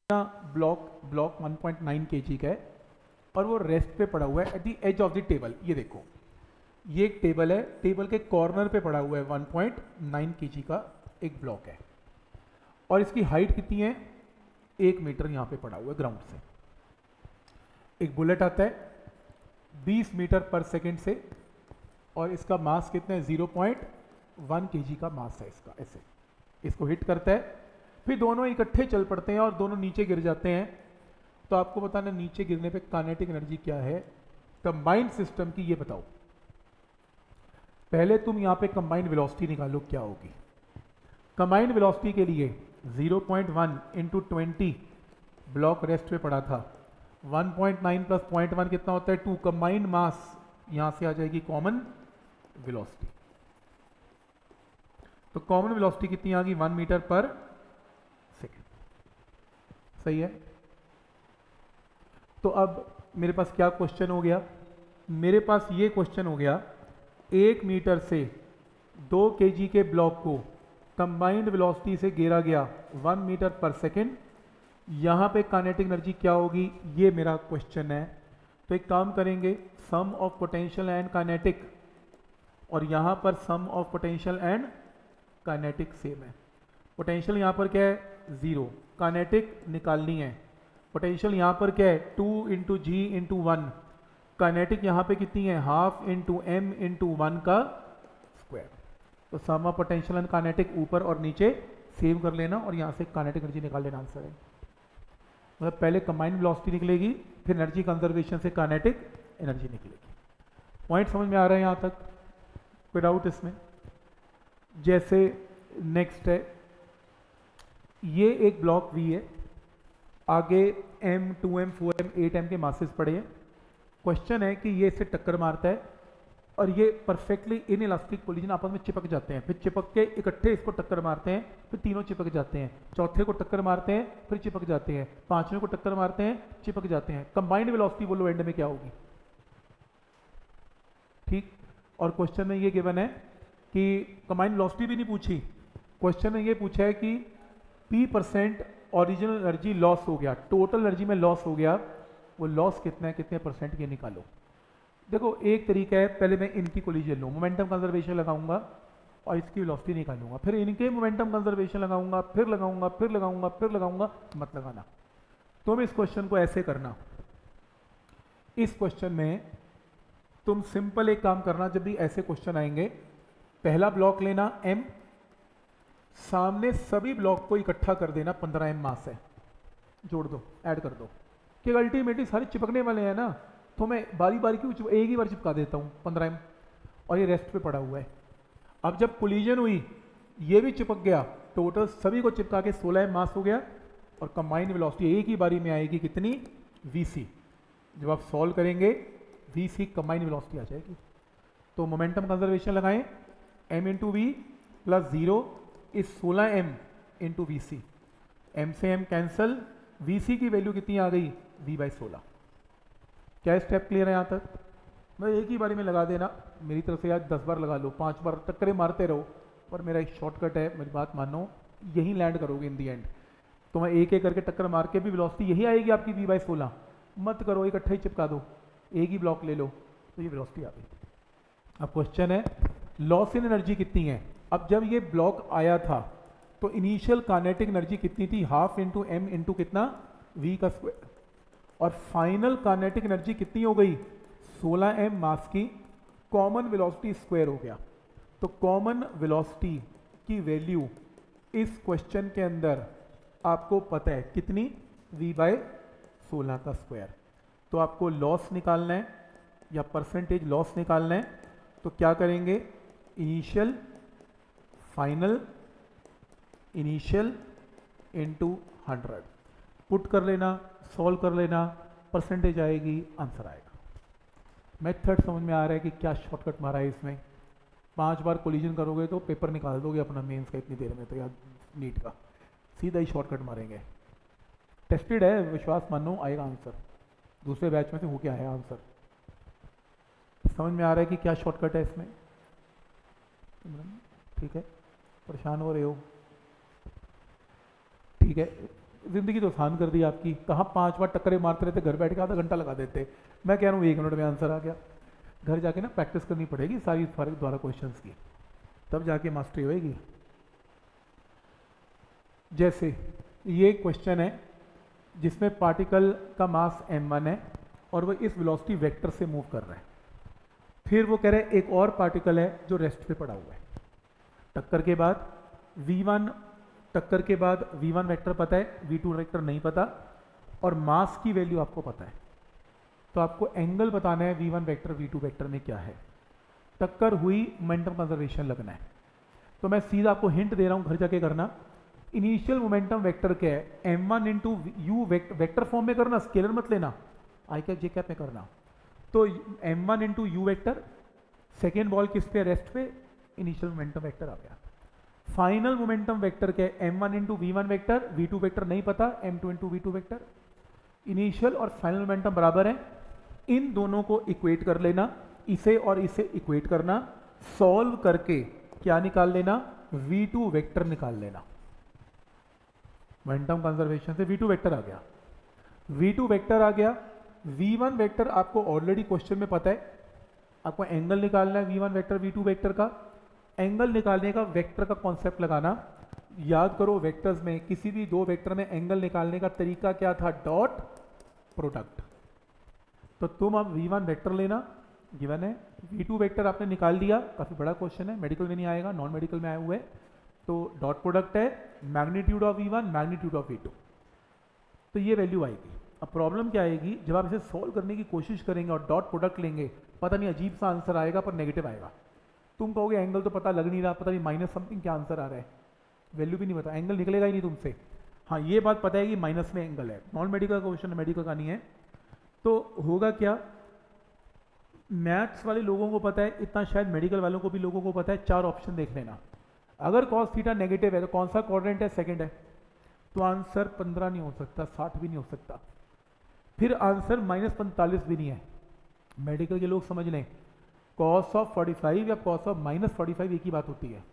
ब्लॉक 1.9 kg का है और वो रेस्ट पे पड़ा हुआ है at the edge of the table. ये देखो, ये एक टेबल है, टेबल के कॉर्नर पे पड़ा हुआ है 1.9 kg का एक ब्लॉक है और इसकी हाइट कितनी है, 1 मीटर यहाँ पे पड़ा हुआ है ग्राउंड से। एक बुलेट आता है 20 मीटर पर सेकेंड से और इसका मास कितना है, 0.1 kg का मास है इसका। ऐसे इसको हिट करता है, फिर दोनों इकट्ठे चल पड़ते हैं और दोनों नीचे गिर जाते हैं। तो आपको बताना नीचे गिरने पे काइनेटिक एनर्जी क्या है कंबाइंड सिस्टम की, ये बताओ। पहले तुम यहां पे कंबाइंड वेलोसिटी निकालो क्या होगी। कंबाइंड वेलोसिटी के लिए 0.1 इंटू 20 ब्लॉक रेस्ट पे पड़ा था, 1.9 प्लस 0.1 कितना होता है 2, कंबाइंड मास यहां से आ जाएगी कॉमन वेलोसिटी। तो कॉमन वेलोसिटी कितनी आ गई, 1 मीटर पर सेकेंड। सही है। तो अब मेरे पास क्या क्वेश्चन हो गया, मेरे पास ये क्वेश्चन हो गया 1 मीटर से 2 kg के ब्लॉक को कंबाइंड वेलोसिटी से गिरा गया 1 मीटर पर सेकेंड, यहाँ पे काइनेटिक एनर्जी क्या होगी, ये मेरा क्वेश्चन है। तो एक काम करेंगे, sum of potential and kinetic, और यहाँ पर sum of potential and kinetic same है। पोटेंशियल यहाँ पर क्या है 0, काइनेटिक निकालनी है। पोटेंशियल यहाँ पर क्या है 2 इंटू जी इंटू 1, काइनेटिक यहाँ पे कितनी है हाफ इंटू एम इंटू 1 का स्क्वायर। तो sum of potential and kinetic ऊपर और नीचे सेव कर लेना और यहाँ से काइनेटिक एनर्जी निकाल लेना, आंसर है। मतलब पहले कंबाइंड वेलोसिटी निकलेगी, फिर एनर्जी कंजर्वेशन से काइनेटिक एनर्जी निकलेगी। पॉइंट समझ में आ रहा है यहाँ तक, कोई डाउट इसमें। जैसे नेक्स्ट है, ये एक ब्लॉक वी है, आगे m 2m 4m 8m के मासेस पड़े हैं। क्वेश्चन है कि ये इससे टक्कर मारता है और ये परफेक्टली इन इलास्टिक कोलिजन आपस में चिपक जाते हैं, फिर चिपक के इकट्ठे इसको टक्कर मारते हैं, फिर तीनों चिपक जाते हैं, चौथे को टक्कर मारते हैं फिर चिपक जाते हैं, पांचवें को टक्कर मारते हैं चिपक जाते हैं। कंबाइंड वेलोसिटी बोलो एंड में क्या होगी, ठीक। और क्वेश्चन में ये गिवन है कि कंबाइंड वेलोसिटी भी नहीं पूछी, क्वेश्चन में ये पूछा है कि P% ओरिजिनल एनर्जी लॉस हो गया, टोटल एनर्जी में लॉस हो गया, वो लॉस कितना है, कितने परसेंट, ये निकालो। देखो एक तरीका है, पहले मैं इनकी कोलिजन लूँ, मोमेंटम कंजर्वेशन लगाऊंगा और इसकी वेलोसिटी निकालूंगा, फिर इनके मोमेंटम कंजर्वेशन लगाऊंगा, फिर लगाऊंगा, फिर लगाऊंगा, फिर लगाऊंगा, मत लगाना। तुम इस क्वेश्चन को ऐसे करना, इस क्वेश्चन में तुम सिंपल एक काम करना, जब भी ऐसे क्वेश्चन आएंगे पहला ब्लॉक लेना m, सामने सभी ब्लॉक को इकट्ठा कर देना, 15m मास है, जोड़ दो, ऐड कर दो, कि अल्टीमेटली सारे चिपकने वाले हैं ना, तो मैं बारी बारी क्यों एक ही बार चिपका देता हूँ 15m, और ये रेस्ट पे पड़ा हुआ है। अब जब कोलिजन हुई ये भी चिपक गया, टोटल सभी को चिपका के 16m मास हो गया और कंबाइंड वेलोसिटी एक ही बारी में आएगी कितनी, vc। जब आप सॉल्व करेंगे vc कंबाइंड वेलोसिटी आ जाएगी। तो मोमेंटम कंजर्वेशन लगाएं, m into v plus 0 is 16m into v c, m से m कैंसल, vc की वैल्यू कितनी आ गई, v/16। क्या स्टेप क्लियर है यहाँ तक? मैं एक ही बारी में लगा देना, मेरी तरफ से यार 10 बार लगा लो, 5 बार टक्करे मारते रहो, पर मेरा एक शॉर्टकट है, मेरी बात मानो, यही लैंड करोगे इन दी एंड। तो मैं एक एक करके टक्कर मार के भी वेलोसिटी यही आएगी आपकी v/16, मत करो इकट्ठा ही चिपका दो, एक ही ब्लॉक ले लो, तो ये वेलोसिटी आ गई। अब क्वेश्चन है लॉस इन एनर्जी कितनी है। अब जब ये ब्लॉक आया था तो इनिशियल काइनेटिक एनर्जी कितनी थी, हाफ इंटू एम इंटू कितना, v का स्क्वायर, और फाइनल काइनेटिक एनर्जी कितनी हो गई, 16m मास की कॉमन वेलोसिटी स्क्वायर हो गया। तो कॉमन वेलोसिटी की वैल्यू इस क्वेश्चन के अंदर आपको पता है कितनी, v/16 का स्क्वायर। तो आपको लॉस निकालना है या परसेंटेज लॉस निकालना है, तो क्या करेंगे, initial final, initial into 100 put कर लेना, सॉल्व कर लेना, परसेंटेज आएगी, आंसर आएगा। मेथड समझ में आ रहा है कि क्या शॉर्टकट मारा है इसमें। 5 बार कोलिजन करोगे तो पेपर निकाल दोगे अपना मेंस का इतनी देर में, तो यार नीट का सीधा ही शॉर्टकट मारेंगे। टेस्टेड है, विश्वास मानो आएगा आंसर, दूसरे बैच में से हो क्या है आंसर। समझ में आ रहा है कि क्या शॉर्टकट है इसमें, ठीक है, परेशान हो रहे हो, ठीक है। ज़िंदगी तो आसान कर दी आपकी, कहाँ 5 बार टक्करें मारते रहते, घर बैठ के आधा घंटा लगा देते। मैं कह रहा हूँ 1 मिनट में आंसर आ गया। घर जाके ना प्रैक्टिस करनी पड़ेगी सारी द्वारा क्वेश्चंस की, तब जाके मास्टरी होएगी। जैसे ये क्वेश्चन है जिसमें पार्टिकल का मास m1 है और वो इस वेलोसिटी वेक्टर से मूव कर रहा है। फिर वो कह रहे हैं एक और पार्टिकल है जो रेस्ट पे पड़ा हुआ है। टक्कर के बाद v1 वेक्टर पता है, v2 वेक्टर नहीं पता, और मास की वैल्यू आपको पता है। तो आपको एंगल बताना है v1 वेक्टर v2 वेक्टर में क्या है। टक्कर हुई, मोमेंटम कंजर्वेशन लगना है। तो मैं सीधा आपको हिंट दे रहा हूं, घर जाके करना। इनिशियल मोमेंटम वेक्टर क्या है, m1 into u vector form में करना, स्केलर मत लेना, आई कैप जे कैप में करना। तो m1 into u vector, second ball किस पे, रेस्ट पे, इनिशियल मोमेंटम वेक्टर आ गया। फाइनल मोमेंटम वेक्टर क्या है, m1 into v1 vector, v2 vector नहीं पता, m2 into v2 vector. Initial और फाइनल मोमेंटम बराबर है, इन दोनों को इक्वेट कर लेना, इसे और इसे इक्वेट करना, सॉल्व करके क्या निकाल लेना, v2 वेक्टर निकाल लेना। मोमेंटम कंजर्वेशन से v2 वेक्टर आ गया, v2 वेक्टर आ गया। v1 वेक्टर आपको ऑलरेडी क्वेश्चन में पता है, आपको एंगल निकालना है v1 वेक्टर v2 वेक्टर का। एंगल निकालने का वेक्टर का कॉन्सेप्ट लगाना, याद करो वेक्टर्स में किसी भी दो वेक्टर में एंगल निकालने का तरीका क्या था, डॉट प्रोडक्ट। तो तुम अब v1 वेक्टर लेना, गिवन है, v2 वेक्टर आपने निकाल दिया, काफी बड़ा क्वेश्चन है, मेडिकल में नहीं आएगा, नॉन मेडिकल में आया हुआ है। तो डॉट प्रोडक्ट है magnitude of v1 magnitude of v2, तो ये वैल्यू आएगी। अब प्रॉब्लम क्या आएगी, जब आप इसे सोल्व करने की कोशिश करेंगे और डॉट प्रोडक्ट लेंगे, पता नहीं अजीब सा आंसर आएगा पर नेगेटिव आएगा। तुम कहोगे एंगल तो पता लग नहीं रहा, पता नहीं माइनस समथिंग क्या आंसर आ रहा है, वैल्यू भी नहीं पता, एंगल निकलेगा ही नहीं तुमसे। हाँ ये बात पता है कि माइनस में एंगल है, नॉन मेडिकल का क्वेश्चन है, मेडिकल का नहीं है। तो होगा क्या, मैथ्स वाले लोगों को पता है इतना, शायद मेडिकल वालों को भी लोगों को पता है। 4 ऑप्शन देख लेना, अगर कॉस थीटा नेगेटिव है तो कौन सा क्वाड्रेंट है, सेकंड है, तो आंसर 15 नहीं हो सकता, 60 भी नहीं हो सकता। फिर आंसर -45 भी नहीं है। मेडिकल के लोग समझ लें, कॉस ऑफ 45 या कॉस ऑफ -45 एक ही बात होती है,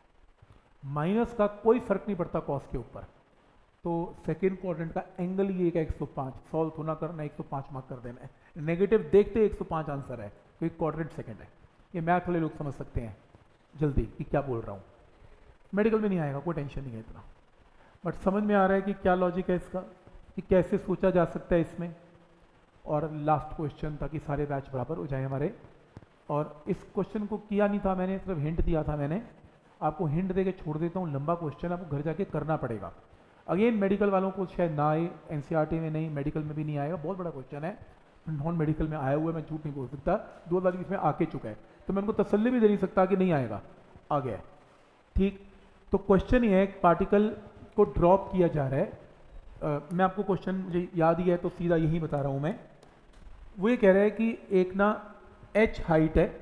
माइनस का कोई फर्क नहीं पड़ता कॉस के ऊपर। तो सेकेंड क्वाड्रेंट का एंगल ये है 105, सॉल्व थोड़ा करना, 105 मार्क कर देना है। नेगेटिव देखते 105 आंसर है, क्योंकि क्वाड्रेंट सेकंड है। ये मैथ वाले लोग समझ सकते हैं जल्दी कि क्या बोल रहा हूँ। मेडिकल में नहीं आएगा, कोई टेंशन नहीं है इतना, बट समझ में आ रहा है कि क्या लॉजिक है इसका, कि कैसे सोचा जा सकता है इसमें। और लास्ट क्वेश्चन, ताकि सारे बैच बराबर हो जाए हमारे। और इस क्वेश्चन को किया नहीं था मैंने, सिर्फ हिंट दिया था मैंने, आपको हिंट दे के छोड़ देता हूँ। लंबा क्वेश्चन आपको घर जाके करना पड़ेगा। अगेन मेडिकल वालों को शायद ना आए, एनसीईआरटी में नहीं, मेडिकल में भी नहीं आएगा, बहुत बड़ा क्वेश्चन है, नॉन मेडिकल में आया हुआ है, मैं झूठ नहीं बोल सकता, 2020 में आके चुका है, तो मैं उनको तसल्ली भी दे नहीं सकता कि नहीं आएगा, आ गया है। ठीक, तो क्वेश्चन ये है, पार्टिकल को ड्रॉप किया जा रहा है। मैं आपको क्वेश्चन मुझे याद ही है तो सीधा यही बता रहा हूँ मैं। वो ये कह रहा है कि एक ना h हाइट है,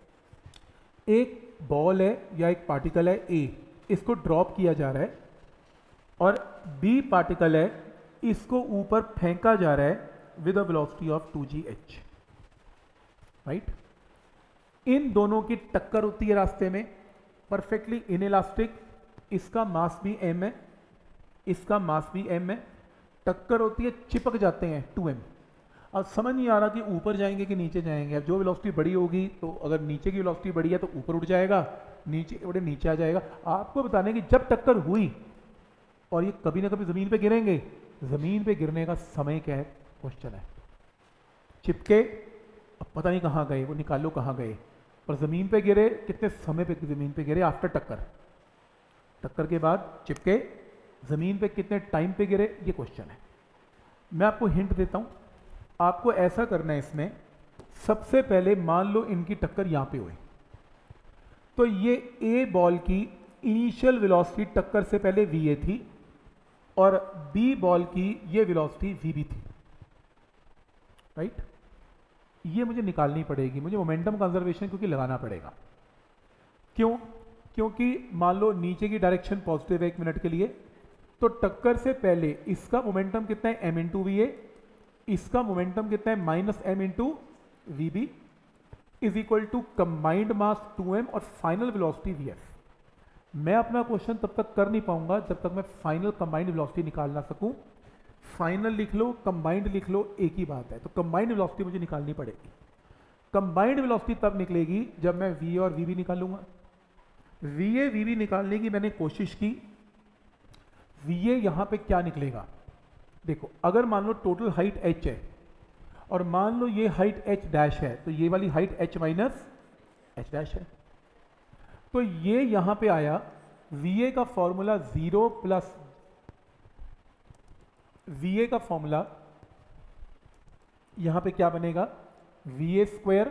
एक बॉल है या एक पार्टिकल है a, इसको ड्रॉप किया जा रहा है, और b पार्टिकल है, इसको ऊपर फेंका जा रहा है with a velocity of 2gh, right. इन दोनों की टक्कर होती है रास्ते में, परफेक्टली इनइलास्टिक, इसका मास भी m है, इसका मास भी m है, टक्कर होती है, चिपक जाते हैं 2m। अब समझ नहीं आ रहा कि ऊपर जाएंगे कि नीचे जाएंगे। अब जो वेलोसिटी बड़ी होगी, तो अगर नीचे की वेलोसिटी बड़ी है तो ऊपर उठ जाएगा, नीचे बड़े नीचे आ जाएगा। आपको बताने की जब टक्कर हुई और ये कभी ना कभी जमीन पे गिरेंगे, जमीन पे गिरने का समय क्या है, क्वेश्चन है। चिपके, अब पता नहीं कहाँ गए, वो निकालो कहाँ गए, पर जमीन पे गिरे, कितने समय पे जमीन पे गिरे, आफ्टर टक्कर, टक्कर के बाद चिपके, जमीन पे कितने टाइम पे गिरे, ये क्वेश्चन है। मैं आपको हिंट देता हूं, आपको ऐसा करना है इसमें, सबसे पहले मान लो इनकी टक्कर यहां पे हुई, तो ये ए बॉल की इनिशियल वेलोसिटी टक्कर से पहले va थी, और बी बॉल की ये वेलोसिटी vb थी, राइट। ये मुझे निकालनी पड़ेगी, मुझे मोमेंटम कंजर्वेशन क्योंकि लगाना पड़ेगा। क्यों? क्योंकि मान लो नीचे की डायरेक्शन पॉजिटिव है 1 मिनट के लिए, तो टक्कर से पहले इसका मोमेंटम कितना है, m इंटू वी ए, इसका मोमेंटम कितना है, -m into v b, is equal to combined mass 2m और फाइनल वेलोसिटी vf। मैं अपना क्वेश्चन तब तक कर नहीं पाऊंगा जब तक मैं फाइनल कंबाइंड वेलोसिटी निकाल ना सकूं। फाइनल लिख लो, कंबाइंड लिख लो, एक ही बात है। तो कंबाइंड वेलोसिटी मुझे निकालनी पड़ेगी। कंबाइंड वेलोसिटी तब निकलेगी जब मैं वी और वी निकालूंगा। वी निकालने की मैंने कोशिश की। वी यहां पे क्या निकलेगा, देखो अगर मान लो टोटल हाइट h है और मान लो ये हाइट h डैश है, तो ये वाली height h minus h dash है। तो ये यहां पे आया VA का फॉर्मूला 0 प्लस VA का फॉर्मूला यहां पे क्या बनेगा, VA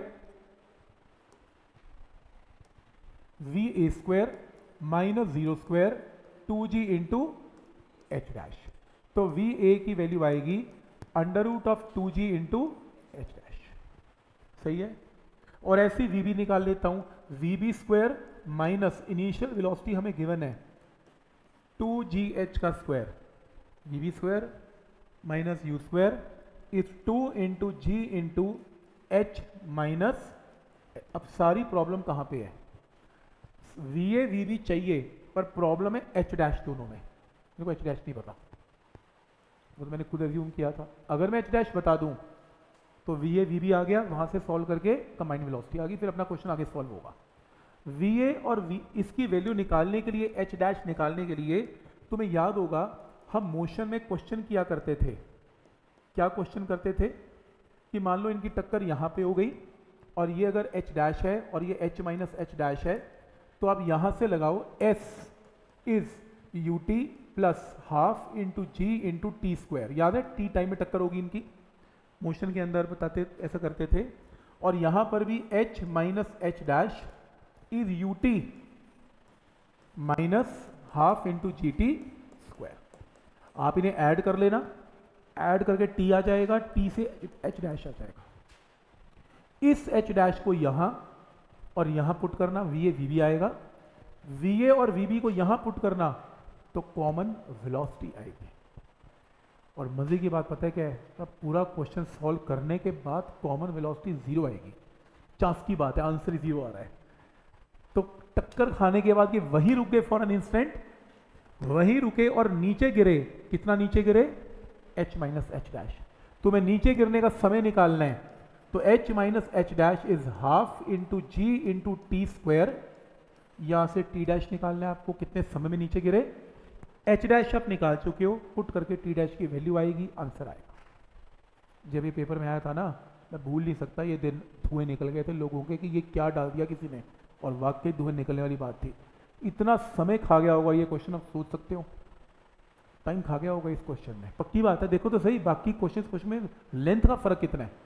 square minus 0 square 2G into h dash. तो VA की वैल्यू आएगी under root of 2G into h dash. सही है। और ऐसी VB निकाल लेता हूं, VB square minus initial velocity हमें गिवन है 2GH का square, VB square minus U square is 2 into G into H minus. अब सारी प्रॉब्लम कहां पे है, VA VB चाहिए पर प्रॉब्लम है H डैश दोनों में। मेरे को H डैश नहीं पता, वो तो मैंने खुद एज्यूम किया था। अगर मैं H डैश बता दूं तो VA VB आ गया, वहां से सॉल्व करके कंबाइंड वेलोसिटी आ गई, फिर अपना क्वेश्चन आगे सॉल्व होगा। VA और इसकी वैल्यू निकालने के लिए, H डैश निकालने के लिए, तुम्हें याद होगा हम मोशन में क्वेश्चन किया करते थे। क्या क्वेश्चन करते थे कि मान लो इनकी टक्कर यहां पे हो गई और ये अगर H डैश है और ये H माइनस H डैश है, तो आप यहां से लगाओ S is UT plus half into G into t square. याद है T टाइम में टक्कर होगी इनकी, मोशन के अंदर बताते ऐसा करते थे। और यहां पर भी H minus H dash is UT minus half into GT square. आप इन्हें ऐड कर लेना, ऐड करके T आ जाएगा, T से H डैश आ जाएगा। इस H डैश को यहां और यहां पुट करना, VA VB आएगा। VA और VB को यहां पुट करना तो कॉमन वेलोसिटी आएगी। और मजे की बात पता है क्या है, तब पूरा क्वेश्चन सॉल्व करने के बाद कॉमन वेलोसिटी 0 आएगी। चांस की बात है, आंसर 0 आ रहा है। तो टक्कर खाने के बाद कि वही रुक गए फॉर एन इंस्टेंट, वही रुके और नीचे गिरे। कितना नीचे गिरे, H माइनस H डैश। तुम्हें नीचे गिरने का समय निकालना है, तो H minus H dash is half into G into t square. यहां से T डैश निकालना है आपको, कितने समय में नीचे गिरे। H डैश आप निकाल चुके हो, पुट करके T डैश की वैल्यू आएगी, आंसर आएगा। जब ये पेपर में आया था ना, मैं भूल नहीं सकता ये दिन। धुएं निकल गए थे लोगों के कि ये क्या डाल दिया किसी ने, और वाकई धुएं निकलने वाली बात थी। इतना समय खा गया होगा ये क्वेश्चन, आप सोच सकते हो टाइम खा गया होगा इस क्वेश्चन में। पक्की बात है, देखो तो सही बाकी क्वेश्चन में लेंथ का फर्क कितना है।